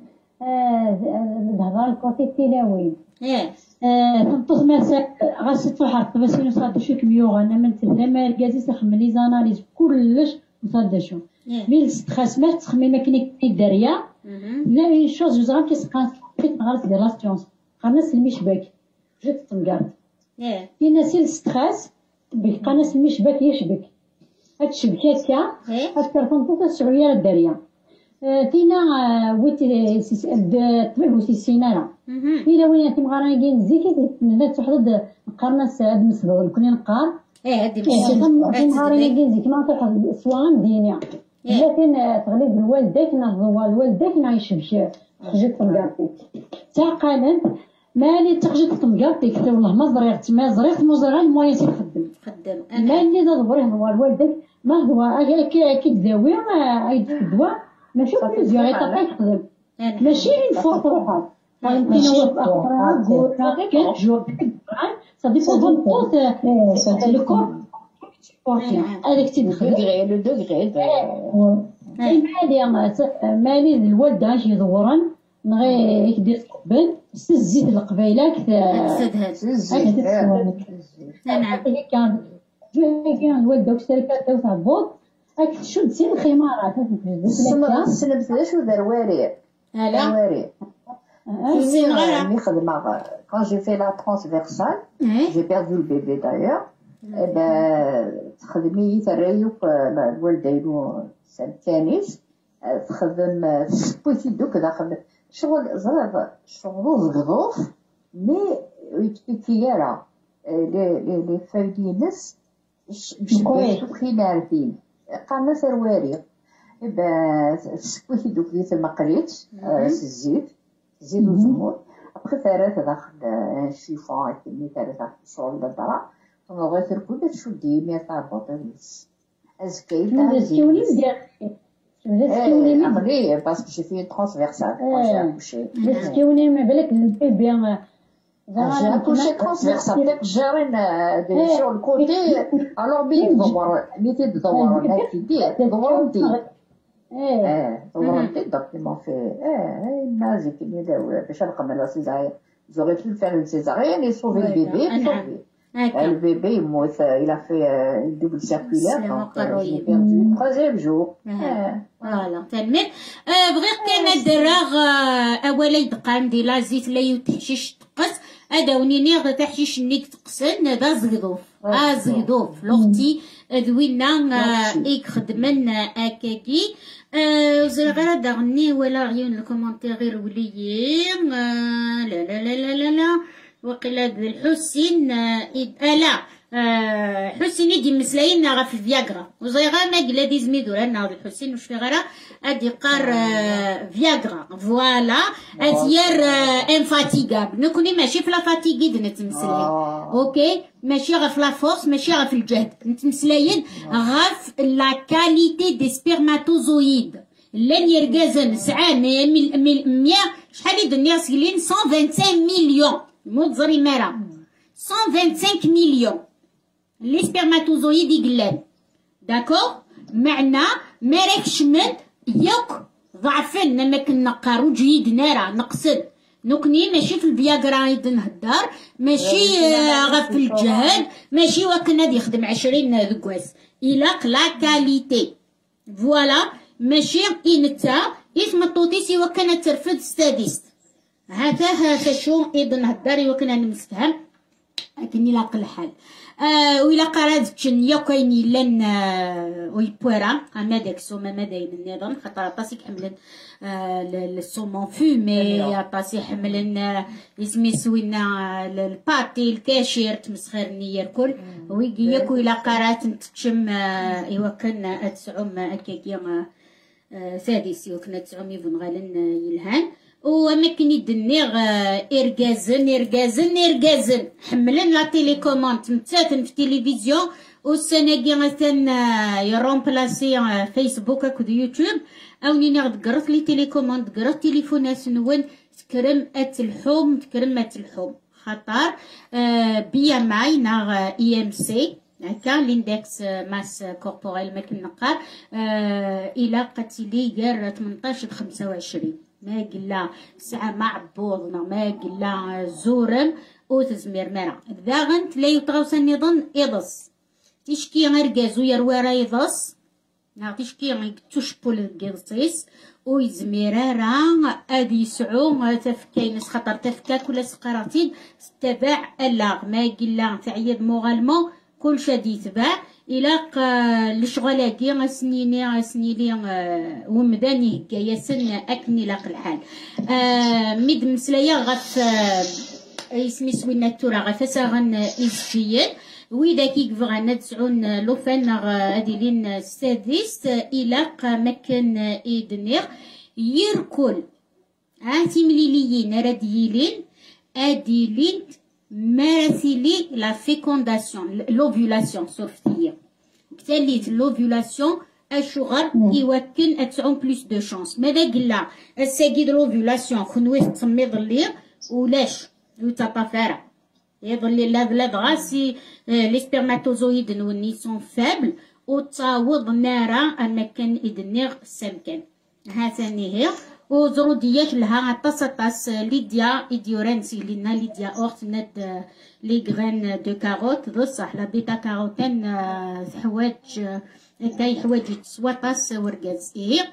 الهضرة الكوتي التلاوين تنطق مساء غاسط في الحرق بس نصاد شو كميوغ انا من تلما الكازي تخمم لي زاناليز كلش نصاد شو ميل ستريس ما تخمم ماكيني الدريا لا اون شوز جوزرا كيسقات كيت نغرس ديال لاستيونس قناص المشبك جات تنقرد كاين سيل ستريس بقناص المشبك يشبك هاد الشبكات كا هاد كرفنطوطة السعودية الدريا تينا ويتي الطبيب وسيسينا إلا وين تمغارا كاين زيكي تنبات وحدة نقارناس هاد مسبوع كوني نقار هادي تمغارا كاين زيكي ما تاخد سوان دينيا لكن تغلب الوالدك نضوا الوالدك نعيش بشي خرجت تنقارتك تعقلت مالي تخرجت تنقارتك والله ما زريت مزرعة المويا تخدم مالي ضربريه هو الوالدك ما هو كي تداوي عيد في الدواء ماشي بليزيور يطلع يخدم ماشي من فوق روحها يمكن هو اخرى قولنا كان جوع صديق ضبط الكور هذاك تيدخل لو دوغري مالي الوالده اش يدورن نغي يدير تقبل الزيت القبيله الزيت نعم كان الوالده وشتركات تاع البوط راك تشد سين الخمارات السنبت شو دار واري واري ملي خدمة quand j'ai fait la transversale j'ai perdu le bébé d'ailleurs تخدمي تريوك الوالدين الثانيس تخدم في السبويتي دوك داخل شغل زرب شغل زغضوف مي يتبكيارا لي فايدينس باش كاين عارفين قالنا سرواري السبويتي دوك ديال المقريت الزيت وزمور ابخي ثلاثة داخل شيفون كمي ثلاثة شغل الدرا غير تركو تشدي مية تاع بوطيس ازكي تاع زيت عمري باسكو جي في ترانسفيرسال مسكيوني ما بالك البيبي j'ai accouché transversal جارين sur le côté alors بيتي تدور هناك يدير تدور انتي تدور انتي دونك مون في مازي كي يداو باش نقمل لا سيزاريان j'aurais pu faire une césarienne et sauver le bébé البيبي يموت إلا في الدوبل سيركولير دونك تخوازيام جور فوالا تنمير بغيت كان الدراغ أولا يدقان دي لازيت لا يتحشيش تقص هذا ونيني غا تحشيش نيك تقصن هذا زغدوف زغدوف لوختي ذوينا إيك خدمن أكاكي زرا غير هذا غني ولا عيون الكومنتير غير وليين لا لا لا لا لا لا وقيلا الحسين لا حسين يدي مسلاين غا في الفياغرا وزي غا ما قلا دي زميدو لنا الحسين وش في غيرها ادي قار فياغرا فوالا اتيار انفاتيغابل نكوني ماشي في لا فاتيغي نتمسلاي اوكي ماشي غا في لا فورس ماشي غا في الجهد نتمسلاين غا في لا كاليتي دي سبيرماتوزويد لن يرقازن ساعه 100 شحال يدنيا سكلين 125 مليون موتزري مارا 125 مليون لي سبرماتوزويد يقلان داكور معنا ماركش من يوك ضعفن لما كنقارو جيد نارا نقصد نكني ماشي في الفياغرا نهدر ماشي غا في الجهد ماشي وكنا يخدم 20 ذكواس الى لا كاليتي فوالا ماشي انتا اسم طوطيسي وكنا ترفد ستاديست هذا شو ايضا نهدر وكنا نمستهم لكني لاق الحال وإلا قرات تشنيا كايني لن ويبورا اما داك السومه ما داين النظام خاطر عطاسي كحملن السومون فومي عطاسي حملن اسمي سوينا الباتي الكاشير تمسخر نيا الكل ويجيك وإلا قرات تشم ايوا كان تسعم هكاكيا سادس وكنا تسعم يفون غالن يلهان ومكن يدنيغ إرجازن حملن لا تيليكوموند متاتن في التلفزيون والسناقي مثلا يرومبلاسي فيسبوك اكو يوتيوب او نينيغ تقرط لي تيليكوموند تقرط تليفونات نون تكرم اتلحوم خطر بي ام اي ناغ اي ام سي هكا الاندكس ماس كوربوريل ماكن نقار الى قتلي غير 18 25 ما قلا ساعة معبوضنا ما قلا زورم وتزمير مرا ذاغن لا يتغوصن يظن إضص تشكي غير جازو يروارا يضص تشكي غير تشبول القرصيس ويزميرا راه ادي سعو تفكاين خطر تفكاك ولا سقراطين تبع اللاغ ما قلا تعيد موغالمون كل شدي تباع الى الشغلاكي سنيني ومداني هكايا سن اكني لاق الحال ميد مسلايا غف اسمي سوينا التورا غفاسا غن إزجيين وإذا كي كفغانا تسعون لوفان غاديلين السادس الى مكان إيدنيغ يركل تيمليليين راديلين اديلين مارسيلي لا فيكونداسيون لوفيولاسيون صرفتيه بالتالي لوفيولاسيون الشغل يمكن اتعون بلوس دو شانس ماذا قلنا الساقي لوفيولاسيون خنوي تسميض الليل ولاش وتطفارا يظل لا غاسي لي سبرماتوزويد نوني سون فابل وتصاوض نارا اماكن ادنيغ السمكان ها ثاني هي وزروديات لها طاس ليديا إديورانسي لنا ليديا أورت ند لي غران دو كاروت بصح لا بيتا كاروتين حوايج كاي حوايج تسوا طاس ورقاز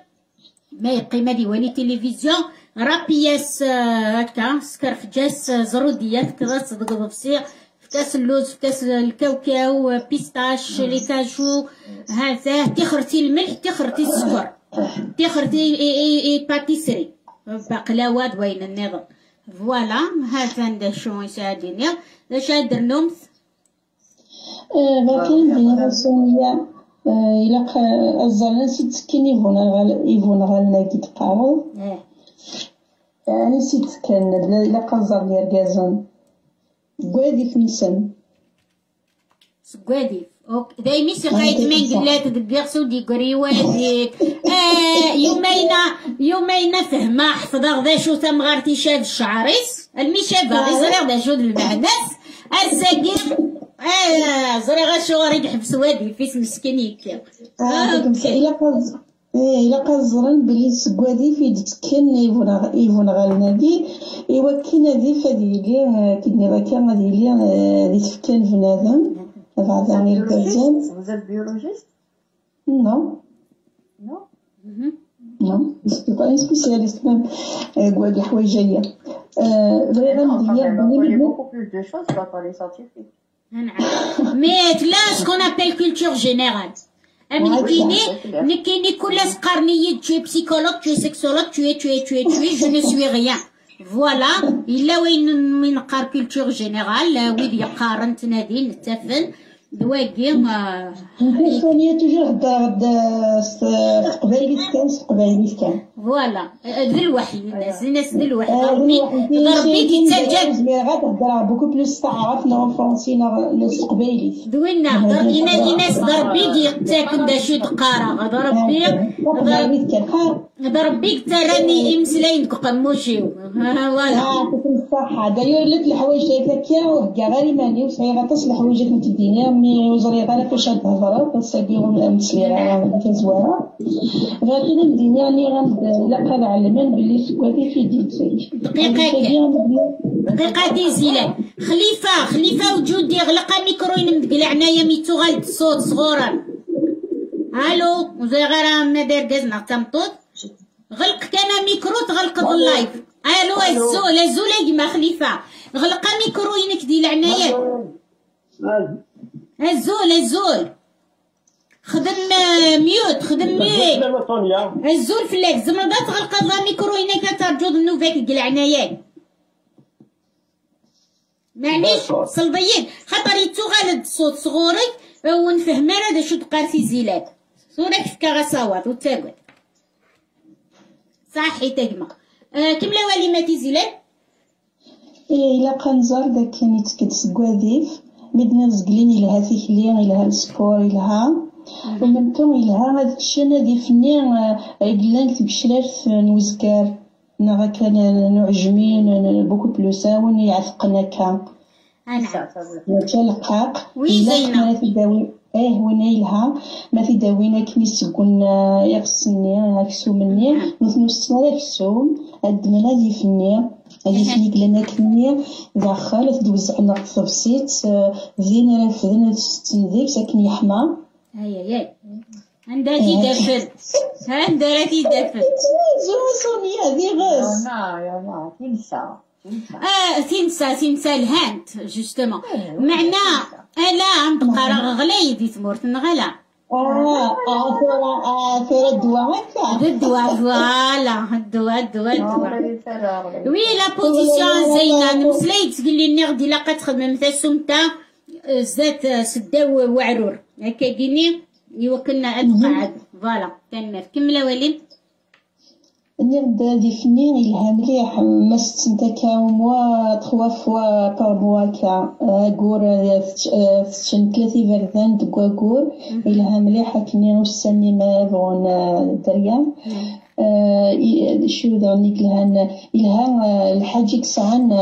ما يقيمة ديواني تلفزيون رابياس هكا سكر في جاس زروديات كذا صدق بفسيع في كاس اللوز في كاس الكاوكاو بيستاش لي كاجو هذا تخرتي الملح تخرتي السكر تخرتي اي باتيسري بقلاوات وين النظام فوالا هذا ندا شو يساعدني باش درنوم باكين بين سونيا الى الزرنا سيتكين يفون غالنا كي تقارو يعني سيتكن الى قزر لي ركازون كوادي في نسن كوادي اوكي دايما سقايت من قلات دبيغسو دي قريوات يومينا فهما حفظ غدا شو ثم غارتي شاد الشعريس المشاب غادي زريغ دا شو المعناس الساقير زريغ شو غادي يحبس وادي فيس مسكينيك إلا قزرن بلي سكوادي في تكن يفون غالنادي إوا كاين هادي فهادي كيدني كان غادي لي هادي تفكان بنادم هذا غير كازال. Vous êtes biologiste? Non. Non. Non, je suis pas une spécialiste même. قواد الحوايجية. On connaît beaucoup plus de choses que par les scientifiques. Mais là, ce qu'on appelle culture générale. Nikini koulas karniye, tu es psychologue, tu es sexologue, tu es, je ne suis rien. Voilà. Il a une culture générale, oui, il y a 40 nadine, tafel. دواكي ثانية توجور قبايلي كان فوالا ذي الوحي الناس ذي الوحي ضربي كيتسجل زميرة تهضر بوكو بلوس تعرف نو فرونسي ناس قبايلي دوينا ناس ضربي تاكل دا شي دقارة ضربي تراني امسلاين قموشيو فوالا الصحة داير لك الحوايج تاكيا وهكا غير ماني وصغيرة تصل الحوايج اللي تدينها مي وزري غير فاش هضرة بس بيهم مسليرة كزوارة غادي ندير يعني غنلقى العلمان باللي سكواتي في ديتي دقيقة زيلان خليفة وجودي غلق ميكرو ينمدقل عنايا ميتو غالد الصوت صغورا الو وزي غير مدار كازنا تمطوط غلق كان ميكرو تغلق اللايف الو الزول كيما خليفة غلق ميكرو ينكدي العنايا الزول خدم ميوت الزول فلاك زمرضات تغلق ميكرو ينك ترجوض النوفاك العنايات معليش صلبيين خاطر يتو غالد الصوت صغوري ونفهم هذا شو تقارتي زيلات صورك فكا غصوات وتاقوت صحي تجمع كملا والي ماتي زيلات إلا قنزر داك كان يتكدس كواديف مدنا زقلين لها ثيكلين لها السبور لها ومن ثم لها هذاك الشيء نادي فني قلنا تبشرات نوزكار نغا كان نعجمين بوكو بلوسا ون يعفقنا كان تلقاق وي زينة ونيلها ما في داوينا كنيس قلنا يغسلني هاكسو مني مثل السنة يغسو الدمنا هذي فني هذي فني قلنا كني داخل تدوز عنا الثبسيت زين رافدنا تستنذيك ساكن يحمى هاي عندها تيدفن عندها تيدفن زونيا ذي غاز يا تنسى الهانت جوستومون معنا الا عند قرا غلي دي تمورت نغلا ثورة الدواء فوالا الدواء وي لا بوزيسيون زينه نمسلي تقول لي غدي لاقا تخدم مثل سمتا زات سداو وعرور هكا كيني يوكلنا قاعد فوالا كان كمل ولي نبدا دي فني يلها مليح مست نتا موا 3 فوا بار موا كا غور تشن 3 فردان دكوغور يلها مليح كني نوسني ما بون دريا شو دانيك لها الحاجيك سان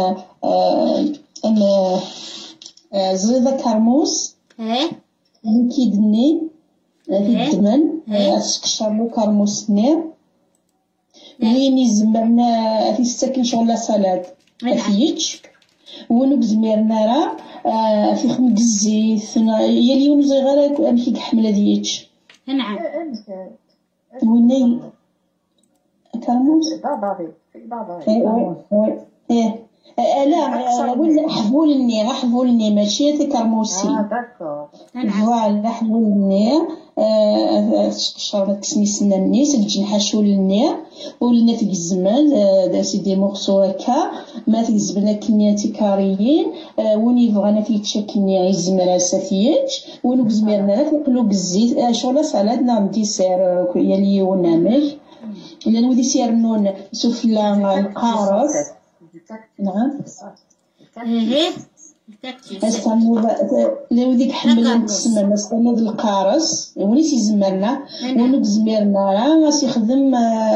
انا زريده كرموس كيدني في الدمن اسكشرلو كرموس نير وين يزمرنا في السكن شغل صلاد فيتش ونو زميرنا راه في خمك الزيت يا اليوم صغيره امشي كحمله ديتش نعم وين كرموس لا ولا حبولني ماشي تي كرموسي فوالا حبولني شربت سميسنا الناس الجنحه شولني ولنا في الزمان داسي دي مورسو هكا ما في الزبنه كنياتي كاريين وني بغانا في تشكني الزمره سافيات ونو زميرنا في قلوب الزيت شغل صلادنا ديسير يالي ونامج الا نودي سير نون سفلا القارص نعم استنوا لو ديك حملين تسمى استنوا القارص وليس يزمرنا ونوك زميرنا راه يخدم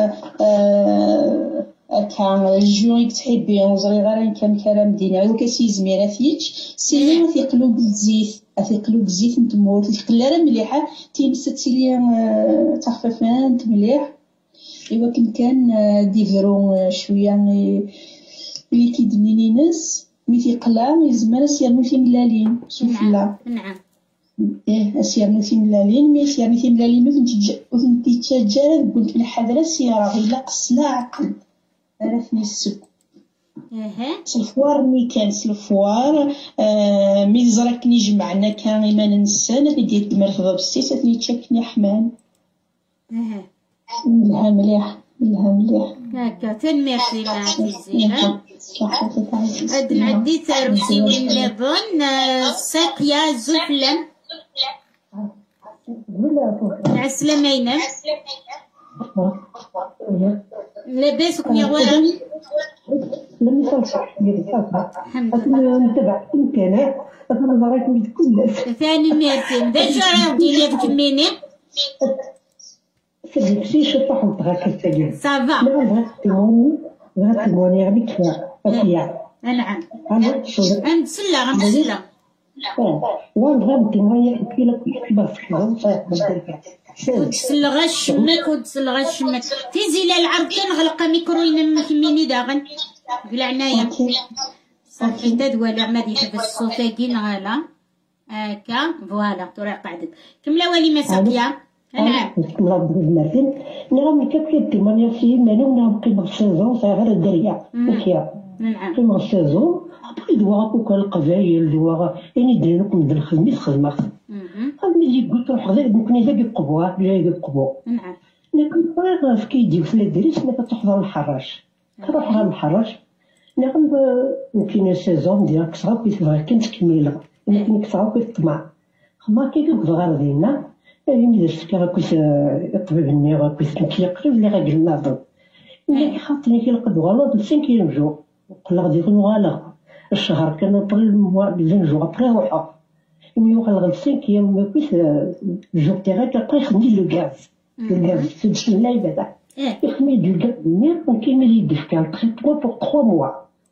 كان الجوي تحبي وزري غير كان كلام دينا وكاسي زميره فيتش سينا في قلوب الزيت في قلوب الزيت نتمور في قلاره مليحه تيمست سيليا تخففان مليح ايوا كان ديفرو شويه اللي كيدنيني ناس ملي تيقلع يزمر سيرنو تيملالين سفلا. نعم. سيرنو تيملالين مي سيرنو تيملالين ما تيتجارى قلت في الحضره سياره الا قصنا عقل عرفني السوق. سلفوار مي كان سلفوار مي زركني جمعنا كان ما ننسى ديال المرتضى بالسيسه تنيتشكني حمان. لها مليح لها مليح هكا تنميرسي معاكي زينة. هاد نعدي تاروسي وين لابون ساقيا زفلم مع السلامة ينام لاباس كنيغوارا لم يصلح الحمد لله نتبع الامكانات انا زريت كلش ثاني ميرتين ديجا راه دينا بكميني كداكشي شطح وطغا كتاجر صافا بغات تيموني غادي كفاية نعم غنتسلى ونبغى تيموني كيلا وتسلغ الشمك وتسلغ الشمك تيزي لا العرض كنغلق ميكرو ينم كميني داغن قلع عنايا صافي تدوالو عمادي تبس الصوتاكين غالا هكا فوالا طريق قعدت كملا والي مساقيا. نعم كملا بنادم نعم كيف تيموني في مانو نعم قيمة السيزون غير الدريا مكيا نعم قيمة السيزون أبغي دواغا كوكا القبايل دواغا يعني دينكم من الخدمة خدمة ملي قلت روح غير ممكن إذا بقبوها جاي بقبو. نعم. لكن طريقة في كيدي في الدريس أنك تحضر الحراش. تروح على الحراش. لكن يمكن سيزون ديالك صعب كيتبغي كنت تكملها. يمكن صعب كيتطمع. خما كيكون غير دينا. يعني درت كي غاكوس الطبيب الني غاكوس نكي قريب اللي غاقلنا ضرب. ملي خاطني كيلقد غلط ل5 جو. وقال غادي يكون غالا. الشهر كان نطل 20 جو ابخي روحها. ملي وقع لغا 5 ما كنتش جو تاعي كنبقى يخدم لي لو غاز تدش اللعيبه تاع يخدم لي لو غاز مي كاين اللي يدير كان تريتمون بور 3 موا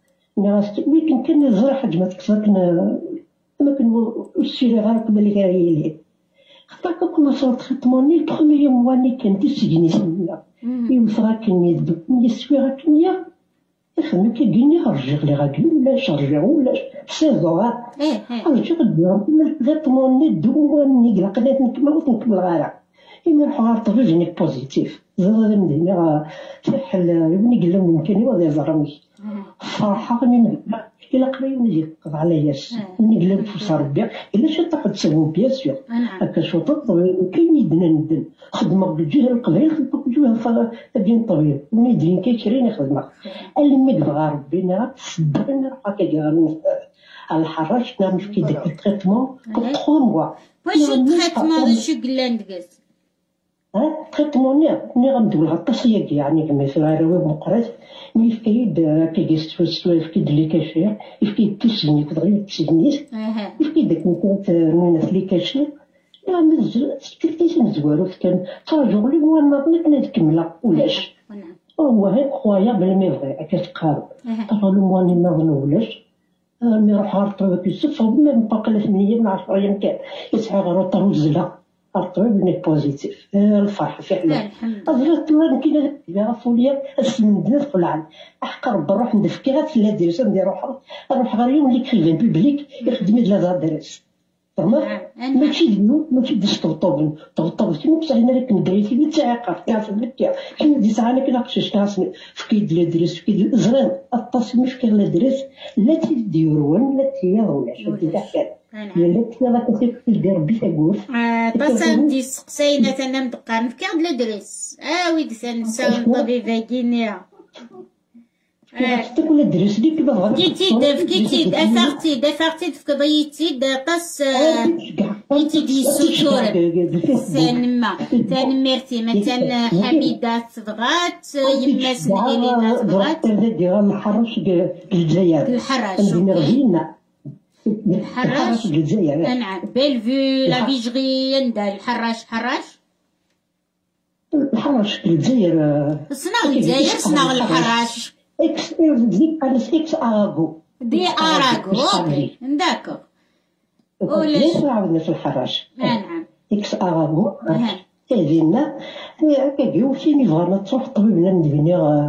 مي كان نزرع حاجه ما تكسر ما كان السيره غير كما اللي كاين خاطر كنا صار تريتمون لي بروميير موا اللي كان تسجني سنه يوصل كني دبك يسوي كني يخدم كيجيني رجع لي غادي ولا شرجع ولا سيزون رجع غدير غيطمون لي دواني كلا قدرت نكمل غير إما نروح طفل بوزيتيف زاد مدينة تحل ملي قال لهم يمكن غادي يزرمي الصراحة غادي إلا قريب نجي يقض عليا ملي قال لهم فوس ربي إلا شي طاح تسوي بيان سور هكا شوط الطبيب كاين يدنا ندن خدمة بالجهة القبائل خدمة بالجهة ديال الطبيب ملي يدير كيشريني خدمة اللي يبغى ربي نرا تصدق نروح هكا على الحراش نعمل في داك التريتمون بور 3 موا. واش التريتمون شو قلاندكس؟ تريتمون ني غندوي التصيق يعني كما يصير روي مقرات مي فكيد فكيد اللي كاشير فكيد تسجني كتغير تسجنيت فكيد داك الناس اللي كاشير يعني كيفاش نزوارو كان تراجعوا لي موا ناضني كنا نكملها ولاش هو هيك خويا بلا ما يبغي كتقارب قالوا موا ناضن ولاش نروح عرض كيسف ما نبقى 8 من 10 ايام كان يسعى غير طروزله الطبيب ني بوزيتيف الفرح فعلا أزرت الله كي لا فوليا السندنا طلع أحقر بروح ندفكي غير في الدرس ندير نروح غير يوم اللي كريفين بيبليك يخدم لي لا درس ماشي ديالو ماشي ديش طبطب كيما بصح انا اللي كندريتي اللي تعاقر كنعرف كيما دي ساعه انا كناقش كنعرف في كيد لا درس في كيد الزران التصميم في كيد لا درس لا تيديرون لا تياولا شو كيدحال لا تيالا كتدير ربي تقول بصندي سقسينا انا مدقان في كيد لا درس ويدي سنسى طبيبه كينيا تقول درس لي كيما بغا كيتيد افارتيد في قضيتي قص يتيدي سوتور تنمرتي مثلا حميدة صدغات يماس الإلينا صدغات الحراش الجزائر الحراش الجزائر نعم بيلفو لا فيجغي ندار الحراش الجزائر صنع الجزائر صنع الحراش اكس اراغو دي اراغو اوكي داكور ليش عاودنا في الحراش نعم اكس اراغو هذينا كيجيو فين يبغى تروح طبيب لا ندير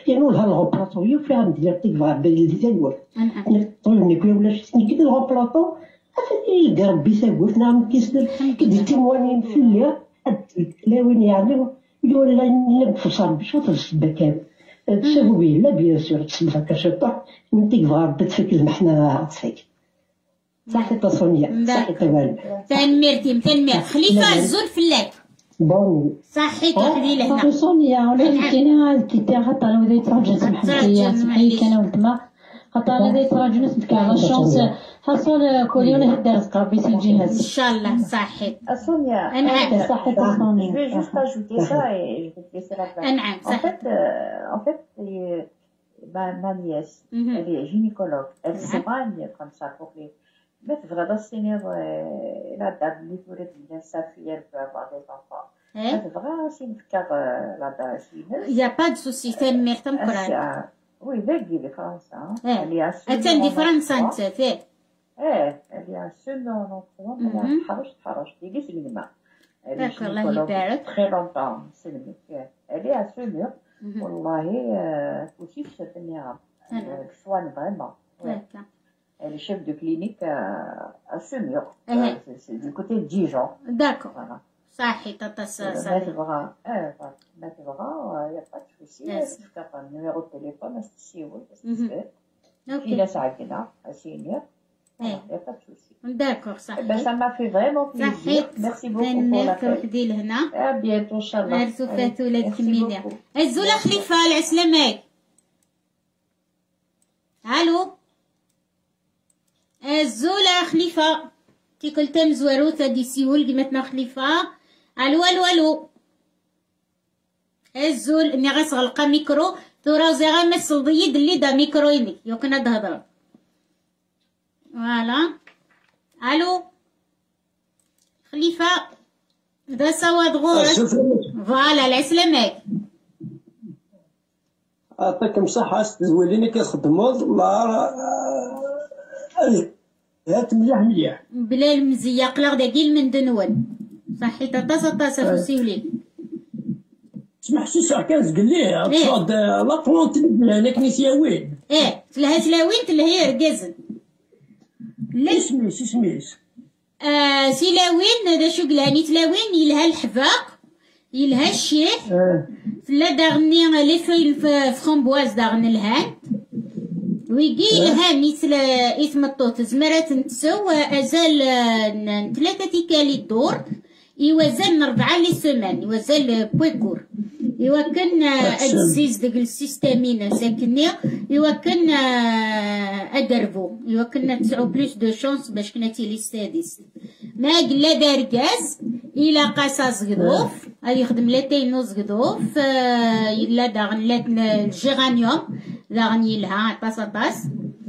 يعني لها الغوبلاطو فيها ندير تيكفا بالي تاعو طولني كي ولا شتني كي الغوبلاطو عافاك يلقى ربي ساوف نعم كيسدر كيدير تيموانين فيا التلاوين يعني يقول لا نفصل باش توصل بكام تساوي به لا بيان سور تسمى كشطح تيكفا ربي تفك المحنه عطفك صحيح تصونيا صحيح تمام تنمير خليفه الزول فلاك بون صحيت وحدي لهنا صونيا ولا كاينه الكتاب خاطر انا يتراجع سمحتي سمحي كان ولدما خاطر هذا يتراجع نسبك على الشانس حصل كل يوم هدا رزق في الجهاز ان شاء الله صحيت Sonia, نعم صحيت je صونيا vais juste ajouter ça et je vais te laisser la place. نعم En صحيت fait, ma nièce, elle est gynécologue. Elle se renseigne comme ça pour les mettre vraiment senior la dame livrée de sa fille, elle peut avoir des enfants. C'est vraiment c'est une car la dame. Il n'y a pas de souci, تنمير تنقرا. Oui, elle est française. Elle est assez. أتندي فرنسا أنت فيه. Elle est à ce nom, elle a تحرش تيجي في الماء. Elle est gynécologue très longtemps. Elle est à ce mur. والله aussi c'est une soigne vraiment. Elle est chef de clinique à Semur. C'est du côté de Dijon. D'accord. Voilà. صحيح تتصل Matvra, il n'y a pas de souci. Tu tapes un numéro de téléphone, c'est il a ça à Seigneur. Il n'y a pas de souci. D'accord, ça. Ça m'a fait vraiment plaisir. Merci beaucoup pour la À bientôt, Inch'Allah. Merci beaucoup. الزولة خليفة العسلامك. الو الزولة خليفة كي قلت مزوارو تادي سيول قيمتنا خليفة. الو الزول اني غنغلق ميكرو ثورا زي غنمس الضيد اللي دا ميكرو يني يوكنا تهضر. فوالا الو خليفة دا سواد غورك. فوالا العسلامك. يعطيكم الصحة تزوليني كيخدموا ما هات مليح بلا المزية قلق داكي من دنون صحي طاسة فوسيولين سمح سي كاز قال ليه تصاد لا بلونت هنا كنيسياوين تلها تلاوين تلها رقازن لا سميس سيلاوين دا شو قلاني تلاوين يلها الحفاق يلها الشيح لا داغني لي في فرامبواز داغن الهان ويجي لها مثل اسم الطوط زمرات نتسو ازال 3 تيكالي الدور يوزن 4 لي سيمان يوزن بويكور يوكن ادزيز داك السيستمين ساكني يوكن ادرفو يوكن 9 بلوس دو شونس باش كناتي لي السادس ما قلا داركاز الى قاصاص غضوف يخدم لاتين زغدوف الا داغن الجيرانيوم داغن يلها طاس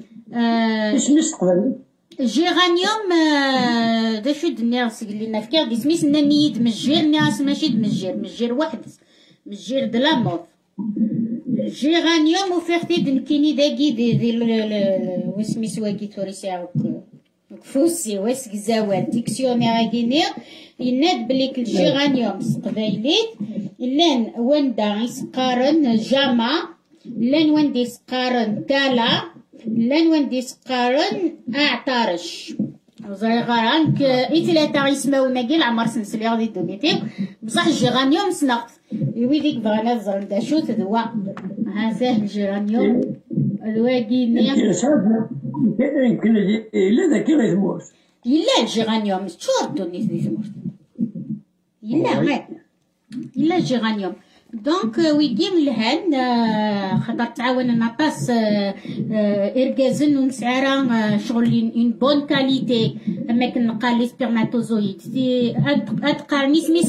اش نستقبل الجيرانيوم دا شو دنيا سقلينا فكير دي سميس نيت مجير ناس ماشي مجير واحد مجير د لا مود الجيرانيوم وفيختي دنكيني داكي دي وسميس واكي توريساوك فوسي واسك زوال ديكسيونير كينير يناد بليك الجيرانيوم قبايليت لان وندا يسقارن جاما لان وندي يسقارن كالا لان وندي يسقارن اعترش زي غرانك إثلاثة يسماو ناقي العمر سنسلي غادي دوميتيو بصح الجيرانيوم سنقط ويديك بغانا الزرم دا شو تدوا ها ساهل الجيرانيوم الواقيني يمكن إلا ذاكي غيثموت إلا الجيرانيوم تشوردو نيس يثموت إلا غير إلا الجيرانيوم دونك ويجيم لهان خاطر تعاوننا طاس إركازن ونسعرا شغل اون بون كاليتي أما كنقال لي سبيرماتوزويد أتقارني سميس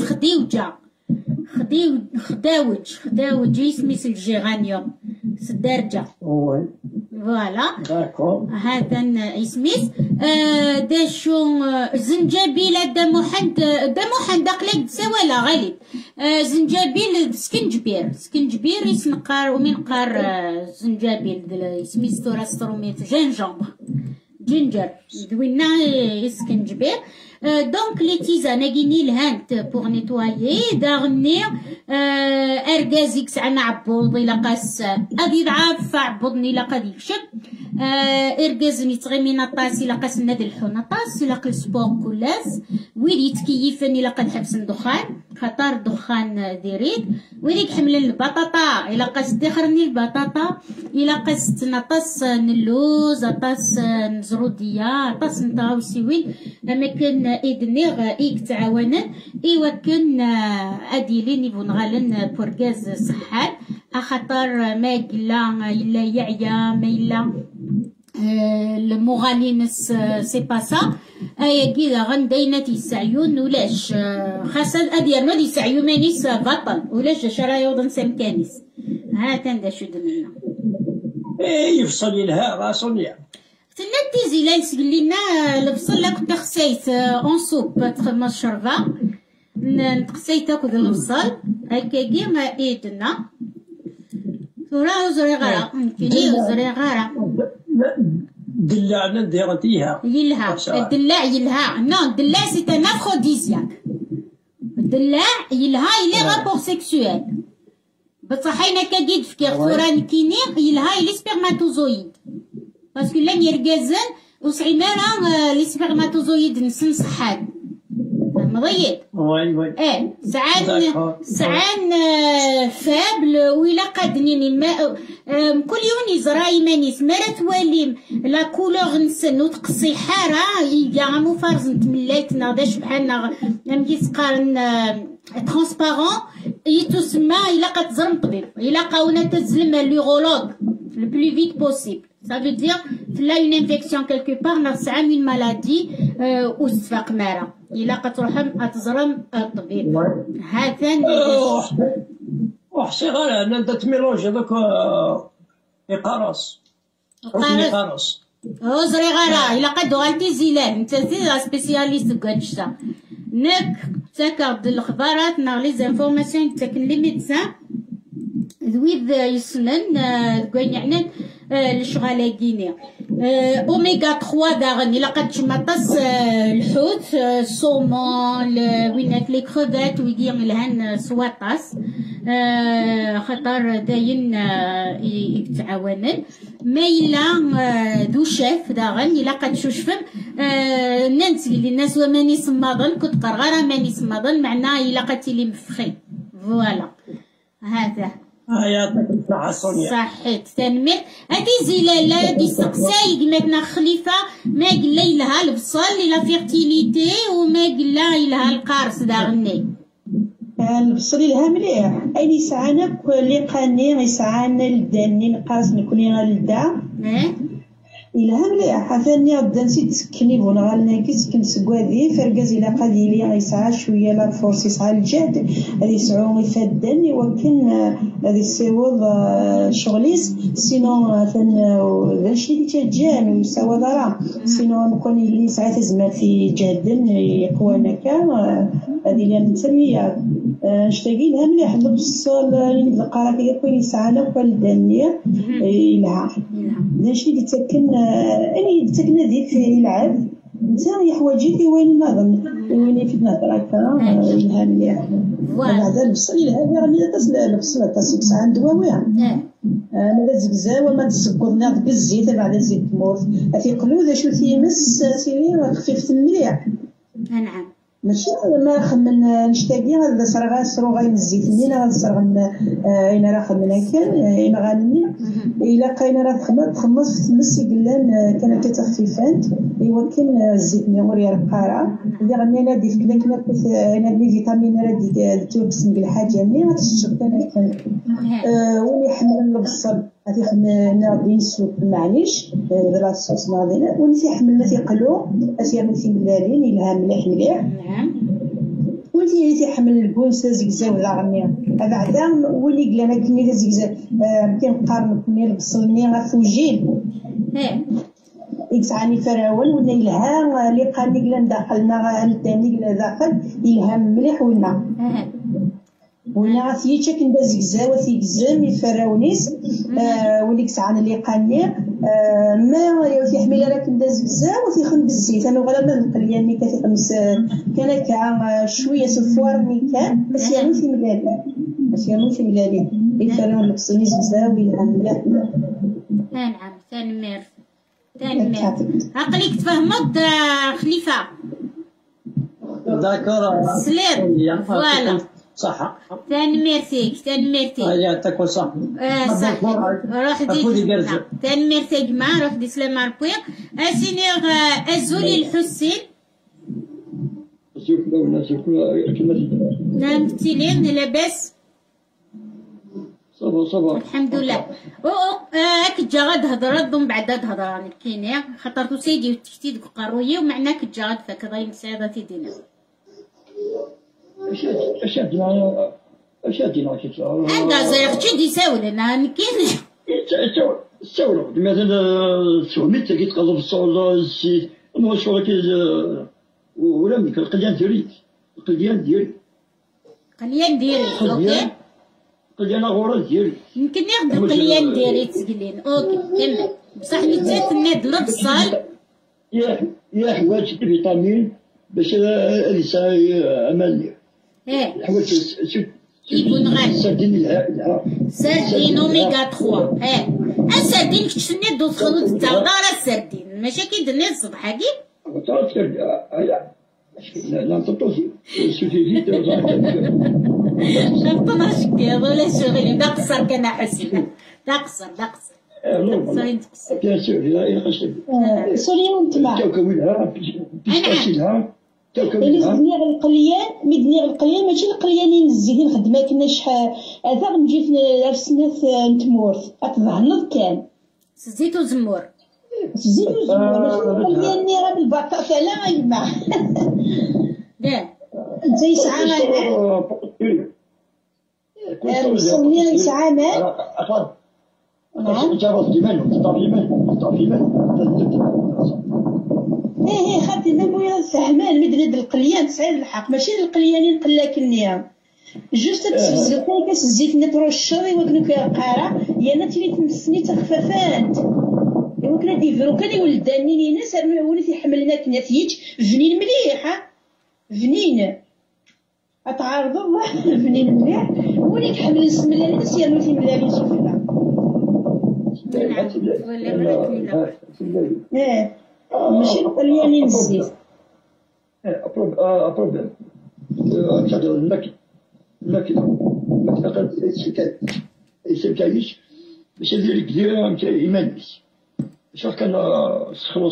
خداوج يسميس الجيرانيوم سدارجة فوالا هذا اسميس داشو زنجبيل دا محمد اقلك سوالا غالب زنجبيل سكنجبير يسنقار ومن قار زنجبيل اسميس ثورا ستروميت جنجامبر جينجر دوينا يسكن جبير. دونك لي تيزان كيني الهانت بوغ نيتوايي داغني اركازيك سعنا عبوض الى قاس ابي ضعاف عبوضني الى قد يفشل اركازني تغيمينا طاس الى قاس ناد الحونه طاس الى قل سبور كلاس ويلي يتكيفني الى قد حبس الدخان خطر الدخان ديريد ويلي حمل البطاطا الى قاس دخرني البطاطا الى قاس تنطس نلوز طاس نزروديه طاس نطاوسيوين اماكن إدنيغ إيك تعاونن إيوكن أديلي نيفو نغالن بورغاز صحال أخطر ما قلا إلا يعيا ما إلا المغالينس سي با سا أيا كيدا غندينا تيسعيون ولاش خاصة أدير ما ديسعيو مانيس بطل ولاش شرايوض نسمكانيس ها تندا شد منا يفصل لها راسونيا تنتيزي لا يسقلينا البصل لا كنت خسيت اون سوب تخمس الشربة نتقسيت اكل البصل هكا كيما ايدنا وراه زري غرا كيني زري غرا دلعنا نديرتيها يلها الدلاع يلها نو الدلاع سي ان افروديزياك الدلاع يلها يلي رابور سيكسويل بصح حينا كاكيد فكير ثوران كيني يلها يلي سبرماتوزويد باسكو لان يركازن وسعينا راه لي سبرماتوزويد نسن صحاد مضيق وي سعان فابل ويلا قادنيني الماء كل يوم يزرا يمانيس مرا تواليم لا كولور نسن وتقصي حاره يا فرز نتملايتنا داش بحالنا مكي تقارن ترونسبارون يتسمى الا قتزرم طبيب الا قاونا تزلم لورولوج le plus vite possible. Ça veut dire qu'il a une infection quelque part, نرسع une maladie وستفاق مارا. إلا قتروحم أتزرم الطبيب. هذا وحشي غير أنا دا تميلونجي دوك يقارص. يقارص. زري غير إلا قد غالتي زيلان أنت زي سبيسياليست كواتشتا. نك تاكد الأخبارات نا لي زانفورماسيون تاكن لي ميدسان ذويذ يسنن كوين يعني الشغالة كينيا اوميغا 3 داغن الا قد تشمطس الحوت الصومون وينات لي كروفات ويدير لهن سواطاس خطر داين يتعاونن ما الا ذو شاف داغن الا قد شوشفم ننسي لي الناس وماني صماضن كنت قرغره ماني صماضن معناه الا قد لي مفخي فوالا هذا يعطيك الصحة سونيا صحيت تنمير هادي زلاله دي سقساي قلنا خليفه ما قلا لها البصل لا فيرتيليتي وما قلا لها القارص داغني البصل لها مليح اي سعانا اللي قاني يسعانا لداني القارص نكوني غالدا إلا مليح عافاني غدا نسيت تسكني بونا غالناكي تسكن سكوادي فركاز إلا قادي لي غيسعى شوية لا فورس يسعى الجهد غادي يسعو يفدن ولكن غادي يسيوض شغليس سينو عافان داكشي لي تجان ويساوى ضرا سينو نكون اللي يسعى تزماتي جهدن يقوانا كان غادي لي نتسمية نشتاقي لها مليح البصل اللي القرا كيكون يسعى والدانية يلها داكشي لي تسكن أني تكنا ديك يلعب نتا يا حوايجي وين نظن وين في نهضر هكا لها مليح بعد البصل لها راني البصل تاع ساعه دواوي انا زكزاوه ما تسكرنا بالزيت بعد الزيت تموت في قلوده شو تيمس سيري خفيف مليح نعم ماشي ما خمن نشتاقي هذا صرا غاسرو غاين الزيت منين غنصرغ اين راه خمنا كان اين غاني الا قاينا راه تخمص في تمس قلان كانت تخفيفات ايوا كان الزيت نيور يرقارا اللي غني انا ديك كنا انا لي فيتامين راه ديك توبس نقول حاجه مي غتشرب انا ولي حمل البصل غادي خمنا غادي نسوق معليش لا الصوص ناضينا ونسي حملنا تيقلو اسيا في ملالين يلها مليح ولي تيحمل البونس زكزاو لا غني بعدا ولي قلنا كني زكزاو كنقارن كني البصل مني غفوجيل يسعني فراول ولا يلها اللي قاني قلنا داخلنا الثاني قلنا داخل يلها مليح ولا وين غاسي تشك نداز كزاوة يقزم يفراونيس وليك سعان اللي قاني ما يوثي حميلة راك نداز كزاوة يخن بالزيت انا غير ما نقل يعني كافي خمس كان كاع شوية سفوار كان بس يروثي ملالي بس يروثي ملالي يفراون نقصني كزاوة يلعب ملاح نعم ثاني ميرس عقليك تفهمت خليفة داكور سلام فوالا صح ثاني ميرسيك يعطيك الصحة صح روح دي ثاني ميرسي جماعة روح دي سلام عربويا اسينيغ ازولي الحسين نعم تيلين لاباس صبا الحمد لله هاك جا غاد هضرات ومن بعد هاد هضراني كاينه خاطر سيدي وتكتيد قرويه ومعناك جا غاد فكذا سعادتي دينا اش دينا عندها زيغتي دي ساول انا كاين ساول مثلا سوميت كي تقلب الصول سي المشروع كي ولا من القليان ديالي اوكي قليان غورا ديالي يمكن ياخذ القليان ديالي تسقلين اوكي كمل بصح نتات ناد للصال يا حوايج الفيتامين باش الانسان امل الحوايج يكون غالي سردين اوميغا 3 السردين كتشني دوز خلوط تاع السردين ماشي كي درنا الصبح هاكي لا تطوسي سوتي نطناش كي ولا شغل دقصر كان حسين دقصر بيان سور لا يقصد سوري وانت مع تاكلها مدنيغ القليان ماشي القليانين الزيدين خدمه كنا شحال هذا نجي في سنة نتمورث اتظهنض كان زيت وزمور ماشي القليان راه بالبطاطا لا يما لا زي ساعه سميه يسعى مال ايه خاطي نبويا فهمان مدند القليان سعيد الحق ماشي القليانين قلاكنيا جوست تسفزو كاع كاس الزيت نترو الشري وكنو كيقارا يانا تيلي تمسني تخفافات وكنا ديفرو كان يولداني ناس وليت يحملنا كنا تيج فنين مليح فنين اتعارضوا فنين مليح وليك حمل اسم الله ناس يا نوتي ملالي شوفنا ماشي القليانين الزيت أبروبلم تقدر الماكلة قد يسكايش باش ندير كدير نتاع إيمانيس باش كان سخرو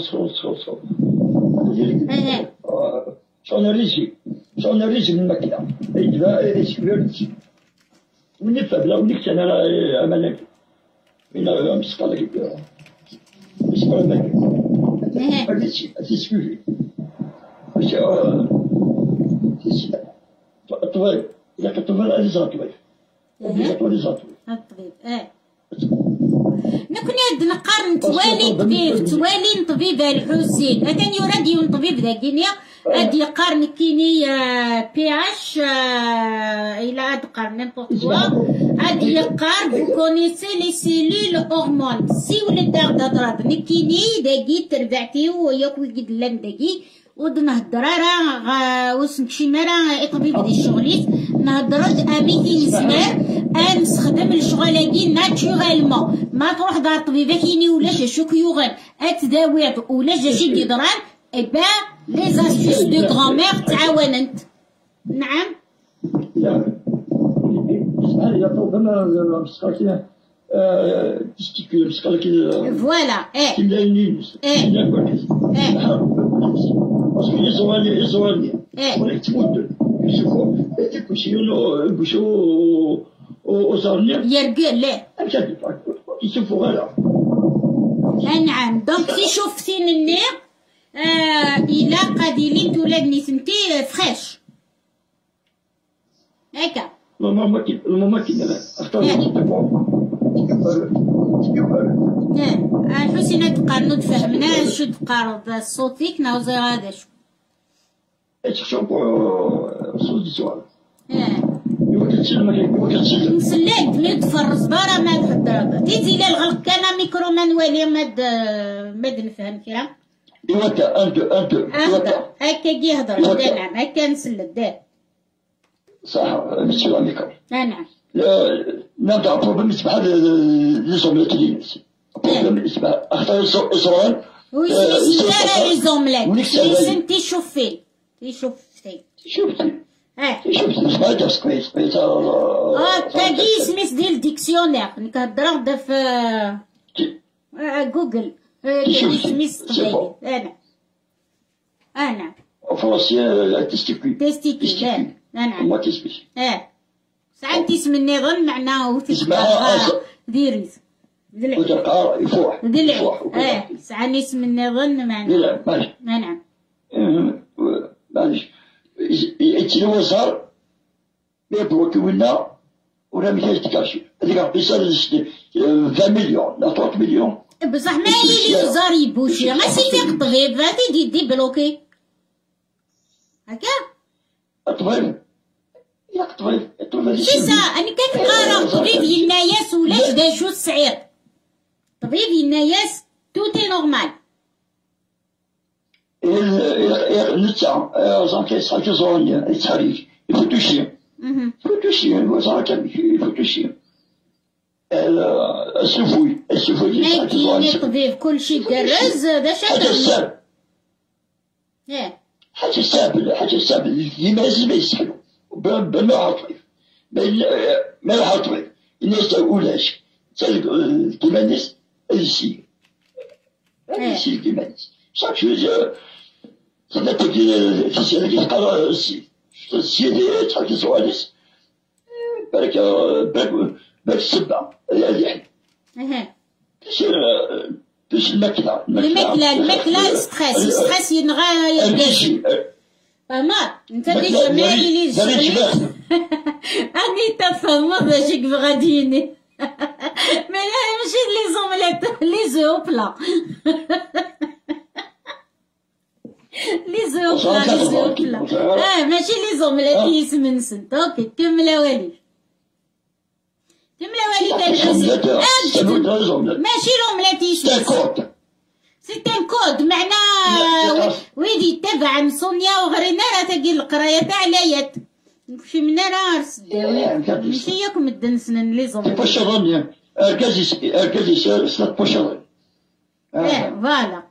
شغل الريجي من الماكلة أي سكبيرتي ونفع بلا ونكت أنا أمانك من مسقالك مسقال الماكلة تسكوفي باش الطبيب إذا كان الطبيب أليزا الطبيب نكون يد نقارن توالي طبيب الحسين أتاني راديو طبيب ذا كينيا أدي يقارن كيني بي اش إلى أد قارن نيمبورت كوا أدي يقارن فو كونيسي لي سيلول هرمون سي ولا داغ دادراد نكيني داكي تربعتي وياكو يقد لام داكي ودنهضر راه وسنكشي راه طبيب دي الشغليت نهضرت اميتي نسمع نستخدم الشغلاكي ناتشورالمون ما تروح دار طبيبه كيني ولا شوك يوغن اتداويت ولا شي كيضران ايبا لي زاستيس دو غرامير تعاونت نعم يا طبعا مسكاكي تستيكول مسكاكي فوالا باسكو يزوالي ولا تمد يشوفوا يتكوشيو بوشو وزارني يرقل لا يشوفوا غير نعم دونك كي شوفتين النير إلا قاديلين تولدني سنتي فريش هكا الممكن اختار الحسينة تقارنو تفهمنا شو تقارض صوتيك ناوزي هذا شو ايش شوفو صوتي سؤال مسلاك ملي تفرز برا ما تهضر تيزي لي الغلق كان ميكرو مانوالي ماد نفهم كرا ايوا انت هكا كي يهضر نعم هكا نسلد صح مسيو الميكرو نعم نبدا بروبليم يسمح لي زومليت بروبليم يسمح اختار اسرائيل ويسمى لي زومليت سنتي شوفي شفتي ما درس كويس تاقي سميت ديال الديكسيونير كنهضر غدا في جوجل سميت قبيلي انا فرنسيا تستيكي انا ساعات تسمى النظام معناه ديريز وتلقى يفوح ساعات اسم النظام معناه نعم معليش يتلوزر يبروكي ولا ولا ميكاش تكاشي هذيك القصه 20 مليون لا 30 مليون بصح ما يلي وزار يبوشي ماشي فيك الطبيب فاتي دي بلوكي هكا الطبيب ياك الطبيب سي سا انا كنقرا طبيب يناياس ولاش دا شو السعير طبيب يناياس توتي نورمال نتا زعما صحاب كيزورني التاريخ يفوتوشي يفوتوشي السفوي ما كاين طبيب كلشي كرز هذا شاطر حاجه سابل اللي ما يسحلو بما عطيف ما عطيف الناس تقولاش كيما الناس السي كيما الناس شاك شويه خدنا تجي في سنة كيتقرا السيدي تحكي سواليس بالك السبعة هذه باش الماكلة ستريس ينغى يرقاش فما انت ديجا مالي لي شغلي اني تفهم باش غاديني ماشي لي زومليت لي زوبلا لي زوبلا ماشي لي زومليت يسمن سنت اوكي كمل والي ماشي رومليت يسمن سي ان كود معناه ويدي تبع سونيا وغرينا راه تاقي القرايه تاع الآيات نمشي من راه رسداوي ماشي ياكم الدنسنن لي زومليت بوشروني اركزي سنة بوشروني فوالا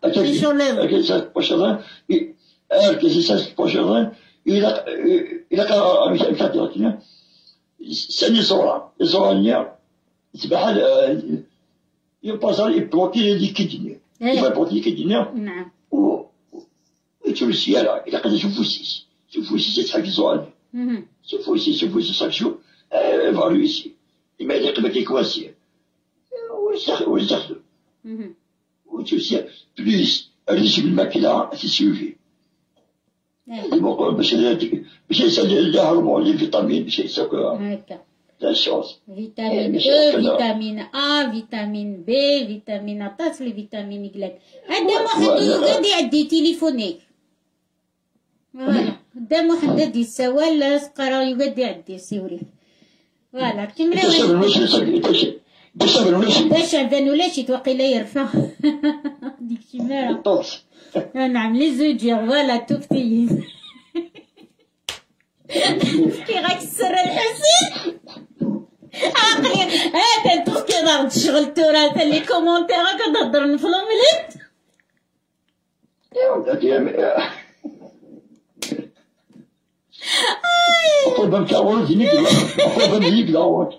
إلا كان سني زورانيا تبع يبازار يبلوكي لي كيدني يبلوكي كيدني نعم يشوف السيارة إلا قد يشوفو سيس تحكي زوراني شوفو سيس شاك شو فارويسي لما يليق بك يكواسي ويستخدم وتوسع بليس الريش بالماكلة تسوفي باش يسال يهربوا لي فيتامين باش يساكو هكا لا شونس فيتامين او فيتامين ا فيتامين بي فيتامين طاس لي فيتامين يقلك هذا واحد غادي يعدي تليفونيك فوالا قدام واحد غادي يسوى قرا يقعد يعدي سيوري فوالا كملوا باش عبان ولا شي توقيلا يرفع ديك شي مارة نعم لي زوجير فوالا توفتي كي غاك السر الحسين عقلي هذا توفتي ضغط شغل تراث لي كومونتير كتهضر في لومليت أقول كاول ديني أقول يقدر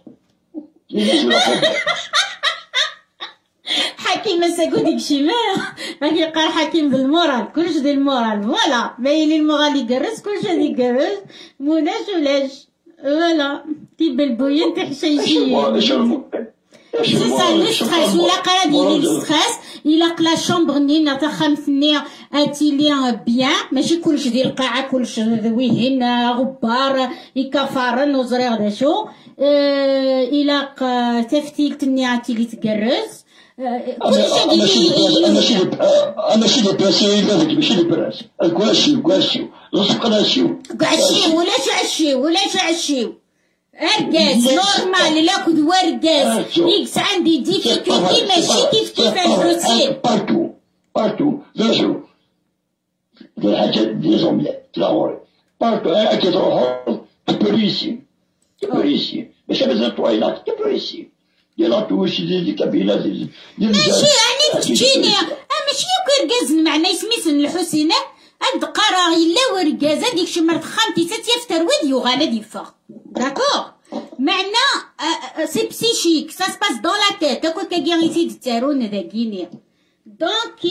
حكيم مساكو ديك شي راكي قال حكيم بالمورال كلش ديال المورال فوالا باين المورال يقرس كلش هادي يقرس مناش ولاش فوالا تيبا البوين تحشيشي سي سا لو ستريس ولا قرا ديال ستريس إلا قلا شومبر نينا تا خمس نيا اتيلي بيان ماشي كلش ديال القاعة كلش ويهن غبار يكفرن وزريغ دا شو إلا تفتيل تنياتي اللي تقرز أنا شي لي باسي لازم ماشي لي براس كواشيو رزقنا شيو ولاش عشيو اركاز نورمال لا كود وركاز يكس عندي ديفيكولتي ماشي كيف الحسين بارتو لا شو دي حاجات دي زومبيات تلاوري بارتو انا كتروحو تبريسي باش بزاف الطويلات تبريسي ديال توش دي كابيلا دي ماشي يعني تجيني ماشي وركاز معناه سميت الحسينه عند قرا الا وركاز هذيك شي مرت خامتي تيفتر وديو غالا ديفا داكور معنى سي بسيشيك سا سباس دون لا تيت هاكا كاكيغيتي دتارون ذاكيني دونك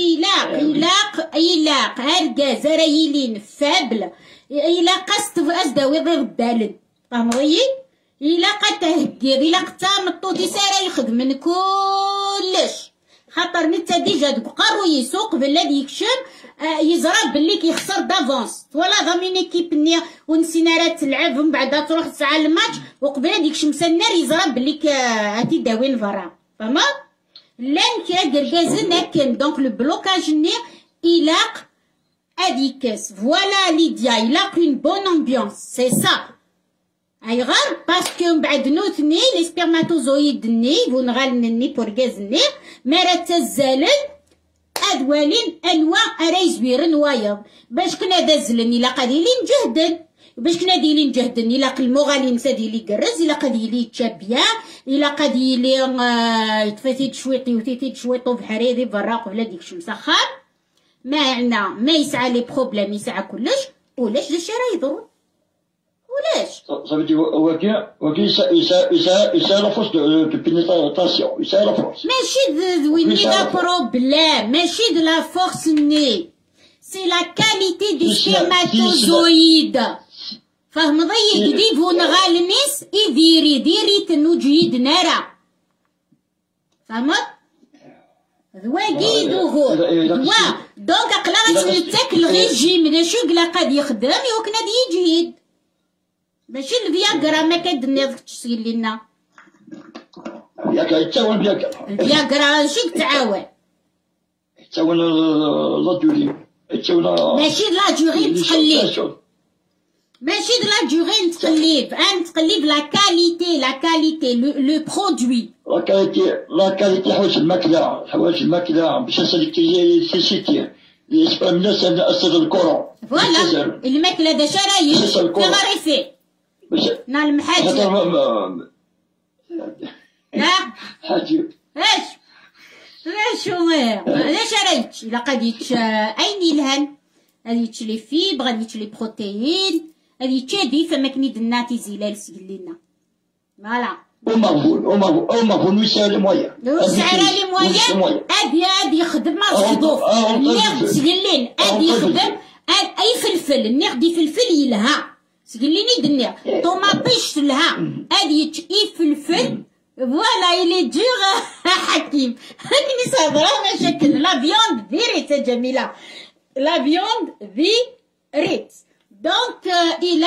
إلاق هركاز رايلين فابل إلاق أزداوي غير الدالن فهمتي إلاق تهكير إلاق تامطوطي سارا يخدم من كلش خاطر نتا ديجا دوك قارو يسوق بلا يكشم يزرى بلي كيخسر دافونس ولا ضامن ايكيب نيا ونسينا راه تلعب ومن بعد تروح تسعى الماتش وقبل هاديك شمسه النار يزرى بلي هاتي داوين فرا فهمت لان كي كركازن كان دونك لو بلوكاج ني إلاق اديكس فوالا ليديا إلاق اون بون امبيونس سي سا اي غير باسكو من بعد نوتني لي سبرماتوزويد ني ونغالني بوركازني ما راه تزالن ادوالين انواع رايزويرن وايض باش كنا دازلن الا قاديلين جهدن باش كنا دايرين جهدن الا قلمو غالي نسادي لي كرز الا قاديلي تشابيا الا قاديلي يطفيتي تشويطي وتيتي تشويطو في حريري برا قبل ديك مسخر ما عندنا ما يسعى لي بروبليم يسعى كلش ولاش داش راه يضر ولاش صافي وكي يسا لا فورس دو بينيتراسيون يسا لا فورس ماشي وين لا بروبليم ماشي دو لا فورس ني سي لا كاليتي دو سبرماتوزويد فهم ضيق ديف ونغالميس ديري تنوجيد نارا فهمت ذواقي دوغور وا دونك قلا غتاكل الريجيم ناشو قلا قاد يخدم يوكنا يجهد ماشي الفياغرا ما كدني تسيل لنا ياك يتساوى الفياغرا شي تعاون يتساوى لا دوري يتساوى ماشي لا دوري تقليب ماشي د لا دوري نتقلب نتقلب لا كاليتي لو برودوي لا كاليتي حوايج الماكله باش نسالي يسبق الناس أسد الكرة فوالا الماكلة دا شرايش تغرفي نا المحاجة لا حاجة اش شو هذا شرايش إلا قاديتش أين الهن هاديتش لي فيبر هاديتش لي بروتيين هاديتش هادي فما كنيد الناتي زيلال سيلينا فوالا ومغفول ويسعى لي مويا ويسعى لي مويا هادي يخدم مع الصدوف النيغ سقلين هادي يخدم اي فلفل النيغ دي فلفل يلها سقليني دنيا طوماطيش لها هادي اي فلفل فوالا إلي دور حكيم هاكني صابرة مشاكل لا فيوند فيريت جميلة لا فيوند فيريت دونك إلا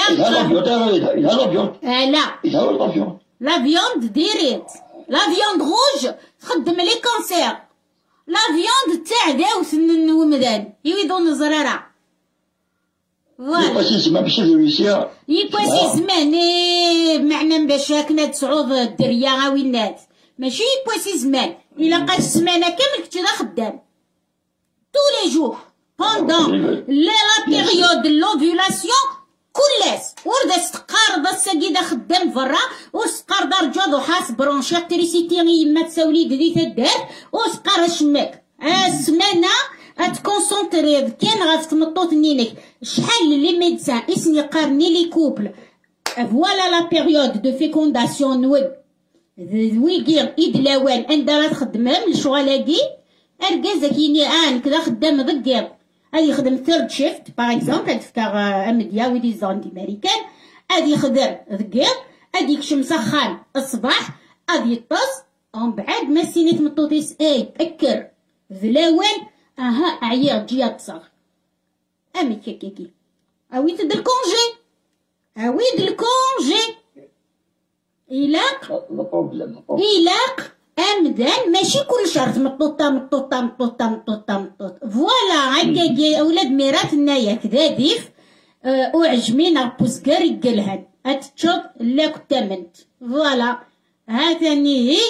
لا لا فيوند ديريت لا فيوند روج تخدم لي كونسير لا فيوند تاع داوس ومدان يويدون زرارة يباسي زمان باش يديرو يباسي زمان بمعنى باش كنا تصعود الدريا غاوينات ماشي يباسي زمان إلا قاد السمانة كامل كنتي خدام تو لي جور بوندون لا بيريود لوفيولاسيون كلاس ورد استقار دا الساقيدة خدام فرا وسقار دا رجاض وحاس برونشي اكتريسيتي يما تساولي دي تدار وسقار شماك السمانة اتكونسونتري كان غاف تمطوط نينك شحال لي ميدسان اسني قارني لي كوبل فوالا لا بيريود دو فيكونداسيون نود ويكير ايد لاوان عندها تخدمهم لشغلاكي اركازا كيني كدا خدام ضكير هادي يخدم ثيرد شيفت باغ اكزومبل هاد فكار امديا ويدي زوندي امريكان هادي يخدم ضكير هادي يكشم سخان الصباح هادي يطس ومن بعد ما سينيت مطوطيس اكر ذلاوان اها عيا جيا تصغ امي كيكي اويت د الكونجي اويد الكونجي إلاق امدان ماشي كل شهر مطوطه فوالا هكاكي اولاد ميرات نايا كذا ديف وعجمينا بوسكار يقلهن اتشوط لا كنت منت فوالا هاتني هي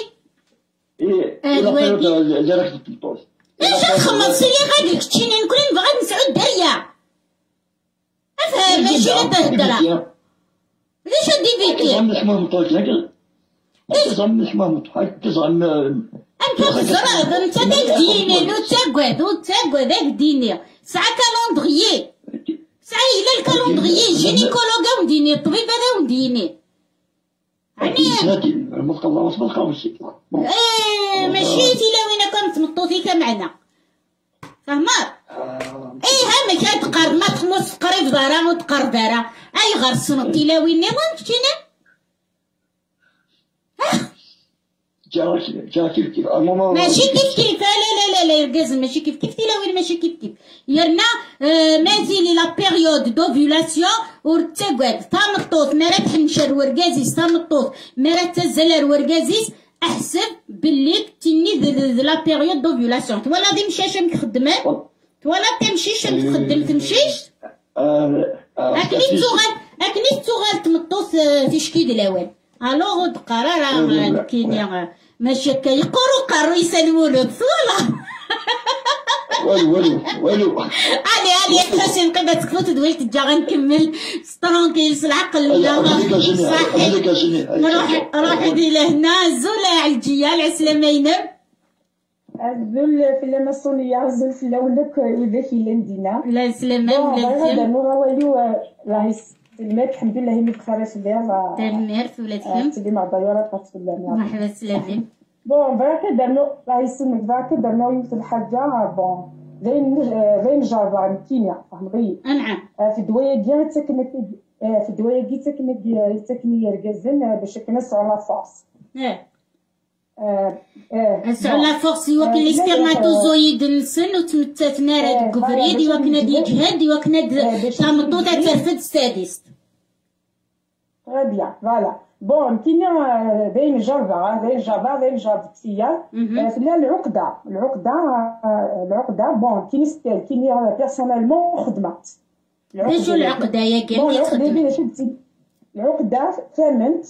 جارك تطوش ايش خمس لي غادي كتشيني نكون نبغي نسعود دريا افهم ماشي لا تهدرا ليش دي فيكي تزعم لحمه مطوش لكن تزعم لحمه مطوش تزعم انت خسران انت داك ديني لو تاكواد داك ديني ساعه كالوندغيي ساعه الى الكالوندغيي جينيكولوغا وديني الطبيب هذا وديني المفقد الله وصل الخامس ماشي تلاوينا كانت مطوطيكه معنا فهمت ها ما كتقرب ما تخمس قريب دارا وتقرب دارا اي غير الصنط تلاوي النظام شتينا جا كيف ماشي كيف لا يرقزم ماشي كيف تلاوي ماشي كيف يرنا مازال لا بيريود دوفيولاسيون ورتاقعد تا مطوط مرا تحنشر ورقازيس تا مطوط مرا تزلر ورقازيس احسب باللي تني لا بيريود دوفيولاسيون تولا دي مشاش مخدمه تولا تمشيش تمشيش اكني تزوغال تمطوط تشكي دلاوان الوغ قرار كاين ماشي كيقرو قرو يسلموا لك صولا والو علي حسين قبل تكفوت دويت تجا غنكمل سترونكيل العقل صحيح روحي دي لهنا الزول على الجيه العسلامه ينب الزول في الماسونيه الزول في الاولك وذاك لندينا لا سلامه ولا هذا نور والو راهي الماك الحمد لله هي بخير بها تمير في ولادكم تبي مع الضيوره تسلم مرحبا سلامين بون فاك درنا راهي سمك فاك درنا يوم الحاجه بون زين جاربا الكيمياء فهمتي نعم في الدوايه ديال تكنيك في الدوايه دي تكنيك ركزن باش كنس على فاس سعود لا فورس يوكن لي سبيرماتوزويد نسن وتمتات نار كفريد يوكن دي جهاد يوكن تامطوطه ترفد السادس très bien voilà بون كاين بين جربة كثير في العقدة بون كاين بيرسونيلمون خدمات العقدة يا كان العقدة ثامنت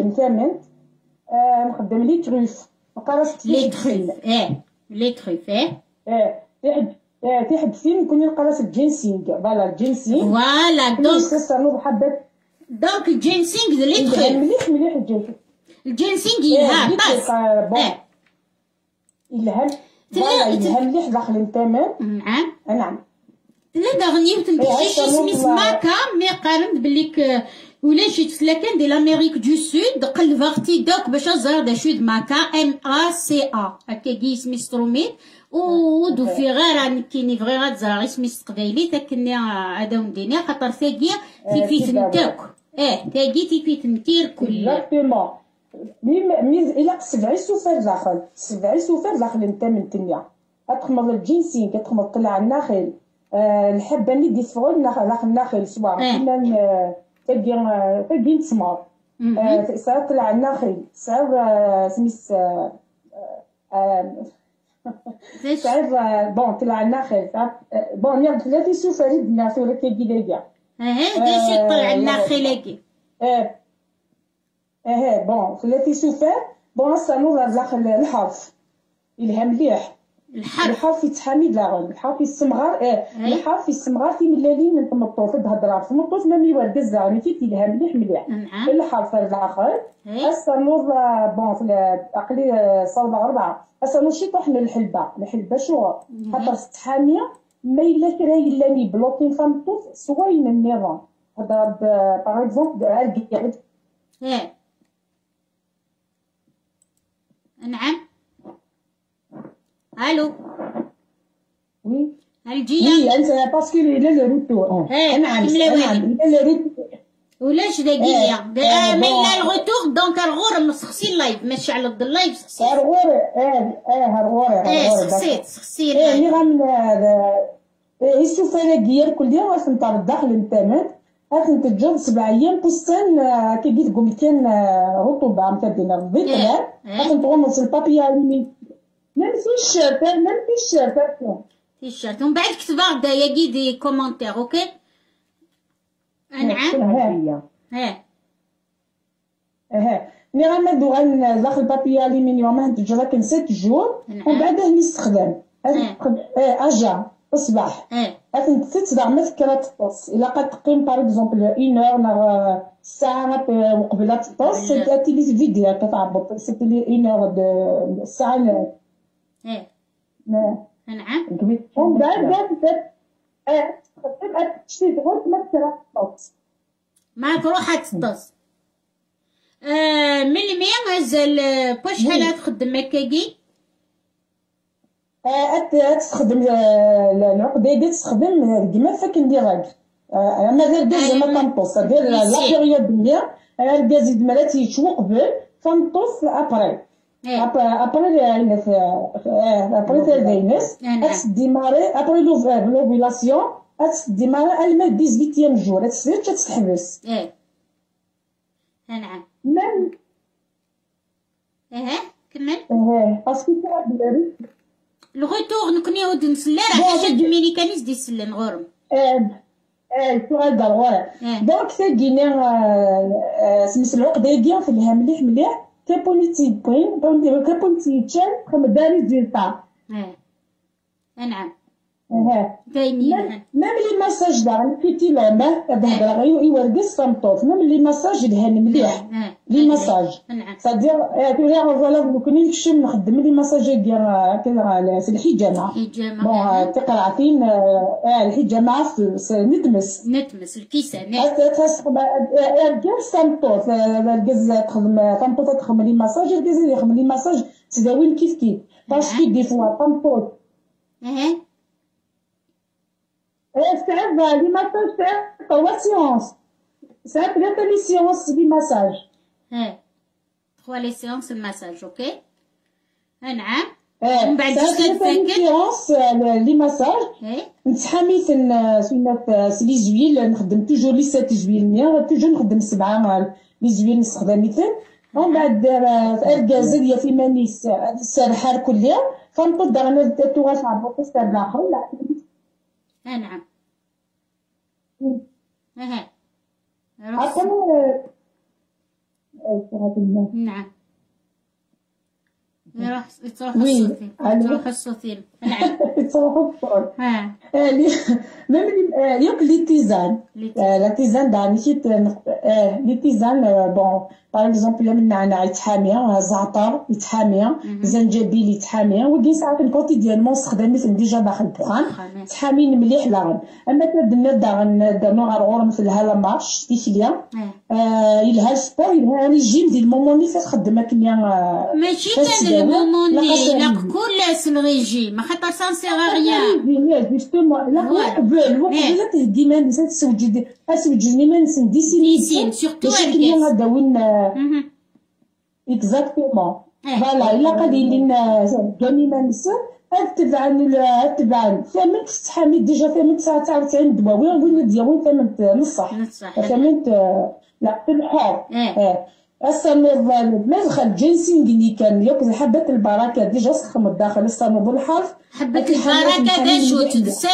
نخدم لي تروف لي تروف تحدثين نكون نقراس الجينسينغ فوالا الجينسينغ فوالا دونك حبات دونك الجينسينغ لي تروف مليح الجينسينغ يلها طاس يلها فوالا مليح داخل الثمن نعم لا داغني وتمشي سميت ماكا مي قارنت بليك ولا شي تسلاكن ديال امريك دو سود قلب اختي دوك باش زهر دا شود ماكا MACA هكا كي سمي ستروميت ودو في غير كيني فغي غتزرع اسمي قبايلي تاكني هذا ونديني خاطر ثاقيه تيفيت نتاك ثاقي تيفيت نتير كل اكزاكتومون مي الا 7 سوفر داخل انت من تنيا تخمر الجنسين كتخمر طلع الناخل الحبه اللي دي صغير داخل الناخل سواء كنا تاقي نتسمر ساعات طلع الناخل ساعات سميس ساعات بون طلع الناخل بون يا ثلاثه سوفر دنا في ولا كي دايا داش طلع الناخل بون ثلاثه سوفر بون صانو داخل الحرف يلهم مليح الحرف يتحامي داغن الحرف السمغار الحرف السمغار تيملالين من الطوف الهضره في الطوف ما ميورد الزعر تيلها مليح الحرف الاخر الصنور بون في عقلي صوبه 4 الصنور شي طحن الحلبه شو خاطر تحاميه ما الا كرا يلاني بلوكين فم الطوف سوين النظام هذا باغ اكزومبل قاعد نعم الو وي الجيه وي انت باسكو الى لو روتور نعم الى لو روتور ولاش دقيقه من لا الغوتور دونك الغور مسخسي اللايف ماشي على اللايف سخسي الغور سخسي اللي غام يشوف انا ديال كل يوم راس نطلع الداخل الانترنت راس تتجوز 7 ايام بستان كي قلت لكم كان رطوبه متدينا الضيق راس تغمس البابي المي même t-shirt ومن بعد كتبها دايا دي كومونتير اوكي نعم ملي غنمدو داخل بابي الومنيوم هنتجرا كان 7 جور ومن بعد نستخدم اجا الصباح تتبع ما فكرة تطوس الا قد تقيم باغ اكزومبل 1 اور نهار ساعة وقبل تطوس سيتي لي فيديو كتعبط سيتي لي 1 اور دو الساعة نعم ومن بعد تخدم تشتي دغوت ما فكرة تطوس ما تروح تطوس ملي مازال شحال تخدم هكاكي تستخدم العقدة تستخدم كيما فاكن ديراك مازال دير زعما تنطوس دير لا بيريود ملي الغاز يدمر تيشوق قبل تنطوس ابري ابري تاعينس تديماري ابري لوفيلاسيون تديماري المال 18 جور تسير تتحبس نعم ميم كمل باسكو تاع الغوتور نكون يعود نسلى راه حاجه الميكانيز دي سلن غورم السؤال دار ورا دونك تاكينا سميت العقده كيا في الها مليح مليح كابونيتي بوين كابونيتي تشان كم داري ديتا نعم باينين ميم لي ماساج دار كيتي لما بهضر غير يورقص صمطوط ميم لي ماساج الهان مليح لي ماساج صدير توري فوالا كوني نكشف نخدم لي ماساج ديال كذا في الحجامه بون تقرعتين الحجامه نتمس الكيسانات كاع صمطوط الكاز تخدم صمطوط تخدم لي ماساج الكاز يخدم لي ماساج تداوين كيف باسكو دي فوا صمطوط تعرف لي ماساج تاع 3 سيونس ساعات 3 لي سيونس لي ماساج 3 لي سيونس الماساج اوكي نعم ومن بعد 3 سيونس لي ماساج نتحامي سميت لي زويل نخدم توجور لي 7 زويل توجور نخدم 7 لي زويل نستخدم ومن بعد الغازل يا في مانيس السرحه كلها فنطد دغنا توغاش عبوط تاع الاخر لا نعم نعم يروح الصوتين نعم يروح الصوت ياك لي تيزان لا تيزان داع نشيت لي تيزان بون باغ اكزومبل من النعناع يتحامي الزعتر يتحامي الزنجبيل يتحامي ودي ساعات كوتيديانمون استخدامي ديجا داخل البخان تحامين مليح لاغن اما تبدلنا داغن نوع غورم في الهالا مارش تيشليا يلها سبور يلها ريجيم ديال المومون اللي تخدم كميا ماشي كان المومون لا كل الريجيم ما خاطر سان سيغ جوستومون لا الوقت ديما النساء تسوجدني ما نسندي سين سورتو كميا داوين اكزاكتومون فوالا الا قادين لنا جميع النساء تبعا فهمت تحامي ديجا فهمت 99 دواوين وين دياوين فهمت نصح فهمت لا في الحار الصنوب ما دخل جنسينغ اللي كان ياك حبة البركة ديجا سخم الداخل الصنوب والحرف حبة البركة دا شو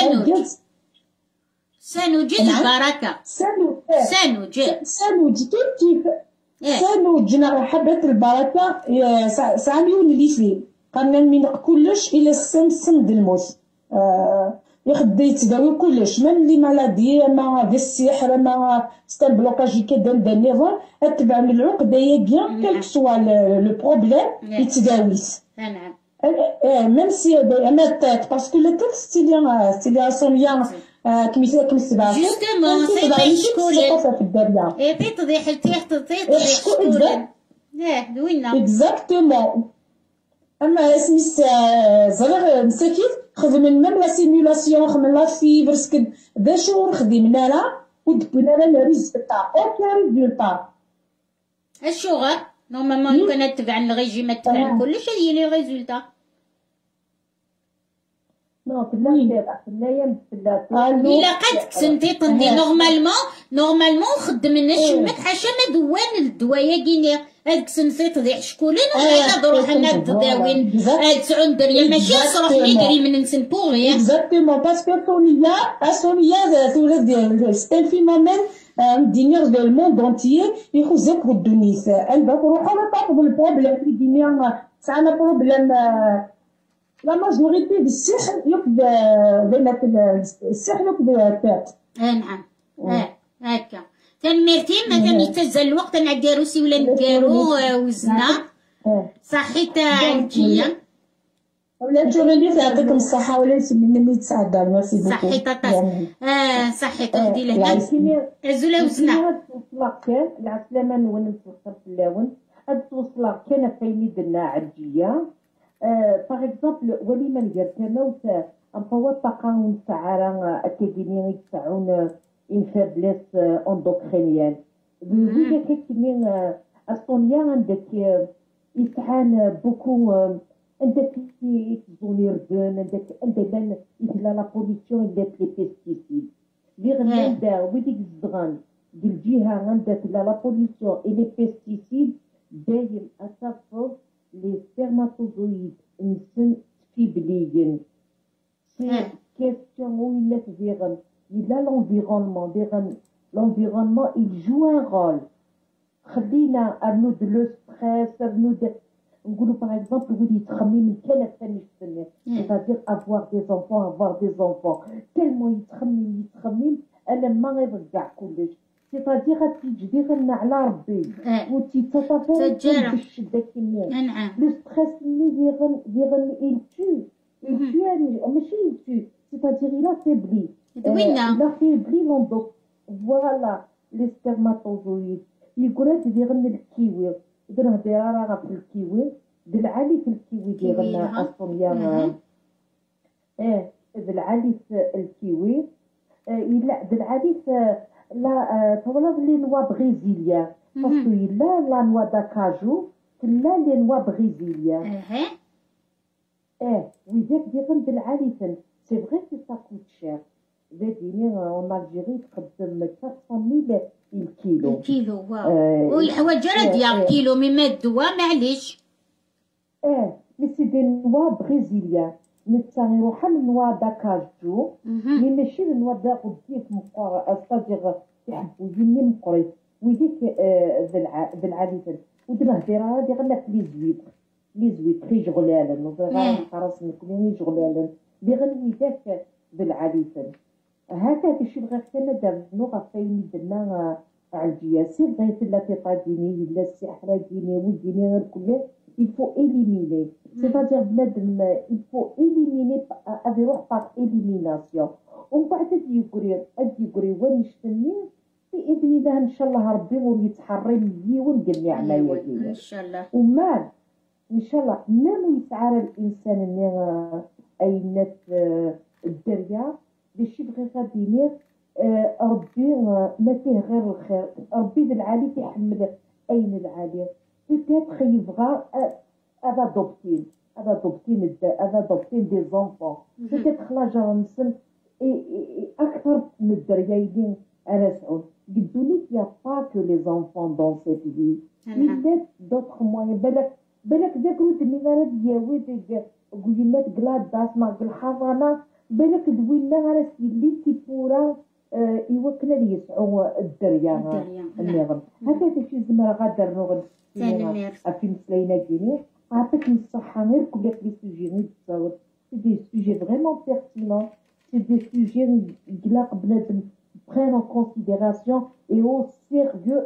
سانوج البركة سانوج كيف سانوج حبة البركة ساميون اللي فيه قلنا من كلش الى السم د الموت يخدي يتداوي كلش من اللي مالادي ما دي السحر ما ستان بلوكاج كدان دا نيفون اتبع من العقده ياكيا كالك سوا لو بروبليم يتداويس نعم ميم سي اما باسكو لو تكست ستيليا سونيا كميسه كمسبا جوستومون سي شكون في الدريا اي تضيح شكون دوينا اكزاكتومون اما سميت زرغ مساكين خدمنا ميم لا سيمولاسيون خدمنا لا فيبر سكن دا شهور خدمنا لها ودبنا لها ريزلتا اوكان ريزلتا الشغل نورمالمون لو كان تبع الريجيم تبع كلشي هي لي ريزلتا نو كلايا الا قد كنتي طندي نورمالمون خدمنا شمك حاشا ما دوان الدوايا كينيا هاديك سنسي تضيع شكولين ولا نروح لنا التداوين هاد 9 دريا ماشي صروح نجري من نسن بوغي اكزاكتومون باسكو سونيا تولد ستان فينومين دينيغ ديال الموند اونتيي يخزك بالدنيس عندك روحو لا تعرف بالباب لا دينيغ ساعنا بروبليم لا ماجوريتي بالسحر يكد بينات السحر يكد تات. نعم هكا تنميرتي مثلا يتزل الوقت نعدي روسي ولا نديرو وزنا صحيت عنجيه ولا تشوفي يعطيكم الصحة ولا يسميني تسعدها ميرسي بوكو. صحيت صحيت خدي لهنا عزوله وزنا كان العسلامة نون نتوصل في اللون توصل كان فايني درنا عرجية باغ اكزومبل ولي ما ندير كما نطوى الطاقة ونسعى أكاديمي يدفعون اون فابليس اندوكرينيان بيجا كيكمين أسطونيا عندك يسعان بوكو عندك يتزوني ردون عندك يتلا لا بوليسيون عندك لي بيستيسيد اللي غندا وديك الزغان ديال الجهة عندك لا بوليسيون اي لي بيستيسيد دايم أتفرض لي سبرماتوزويد نسن تفيبليين سي كيستيون ويلات فيغن إلا l'environnement il joue un rôle خلينا أرنود لو ستريس أرنود نقولوا باغ اكزومبل ولي يتخمم كان فاني في c'est-à-dire avoir des enfants tellement يتخمم أنا ما غيرجع كلش c'est-à-dire تيجي غير على ربي وتتطور بالشدة كيمياء لو ستريس اللي يغن il tue ماشي il tue c'est-à-dire il affaiblit il affaiblit l'endoc voilà les spermatozoïdes يقولوا تديرن الكيوي درنا درارة في الكيوي بالعالي في الكيوي ديالنا أصليا بالعالي في الكيوي لا بالعالي في لا طولت لي نوا بريزيليا باسكو إلا لا نوا داكاجو كلا لي نوا بريزيليا ويداك ديرن بالعالي فن سي فغي كو سا كوت شير ديني اون الجيري تقدم 400,000 الكيلو واو والحوايج راه ديال كيلو مما الدواء معليش مي سي دي نوا بريزيليان نتا يروحوا لنوا داكاجو مي ماشي لنوا دا قديف مقر استاجيغ يحبوا يني مقري ويديك بالعادة ودنا هديرها ديالنا في لي زويت خي جغلالا نوضا خلاص نكوني جغلالا اللي غنوي داك بالعادة هكا كشي بغا كان دارنو غفاين درنا عالجية سير بغيت لا تيطاديني ولا السحراديني وديني غير كله il faut éliminer c'est-à-dire بنادم il faut éliminer افيروح باغ élimination ومن بعد يقري ونشتني بإذن الله إن شاء الله ربي ويتحري لي ونجمع ما يدير إن شاء الله ومال إن شاء الله نام يسعى الإنسان اللي أينات الدريا بشي بغي غادي يدير ربي ما فيه غير الخير ربي ذا العالي كيحمل أين العالي peut-être يبغى هذا دوبتين دي زونفون peut-être لا جرمسن أكثر من الدريايين راسعون قدوني يا با كو لي زونفون دون سيت في يدات دوطخ موان بالك داك ودني غير دياوي قولنا تقلاد داسما الحضانة بالك دوينا غير سيلي تيبورا يوكنا لي يسعو الدريا النظام هكذا شي زمرة غادر نغد في مسلاينا كيني عطيك الصحة غير كل لي سوجي غير تصاور سي دي سوجي فريمون بيرتينون سي دي سوجي قلاق بنادم prennent en considération et au sérieux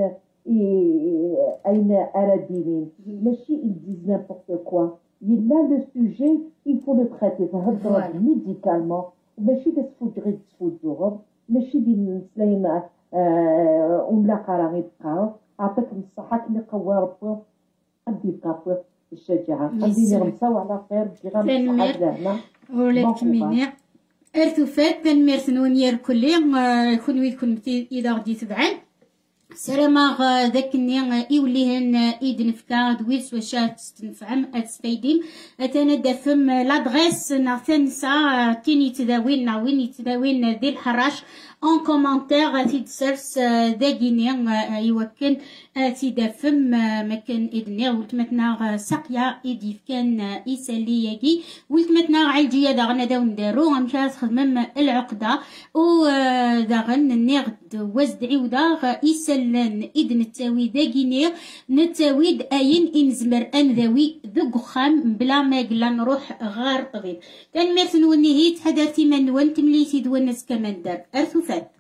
أين أرادينين ماشي ils disent n'importe quoi il a le sujet il faut le traiter فهضر médicalement ماشي تفجري تفجرهم ماشي ديال السلايمة ولا قراغي بقاو عطيكم الصحة كلي قوى ربي غادي يبقى الشجاعة غادي نغمساو على خير بجي غنصحى لهنا ولكن ارتفات تنميرت نونير كلي يكون ويكون إذا غادي تبعن سلامة ذاك النيا يوليهن إيدن فكا دويس وشات تنفعم أتسفيديم أتانا دافم لادغيس نعتنسا كين يتداوين وين يتداوين ذي الحراش en commentaire تيدسرس ذاكيني يوكن تيدافم مكان إدني ولتمتنا ساقيا إديف كان إسالي ياكي ولتمتنا عالجية داغنا داون دارو غمشات خدمم العقدة و داغن النغد وزد عودا إسلان إذ نتاوي داكيني نتاويد أين إنزمر أنذوي ذوق خام بلا ما قلا نروح غار طبيب كان ميرث نوني هي تحدثي من نوان تمليتي دوانس كمان دار أرثوفات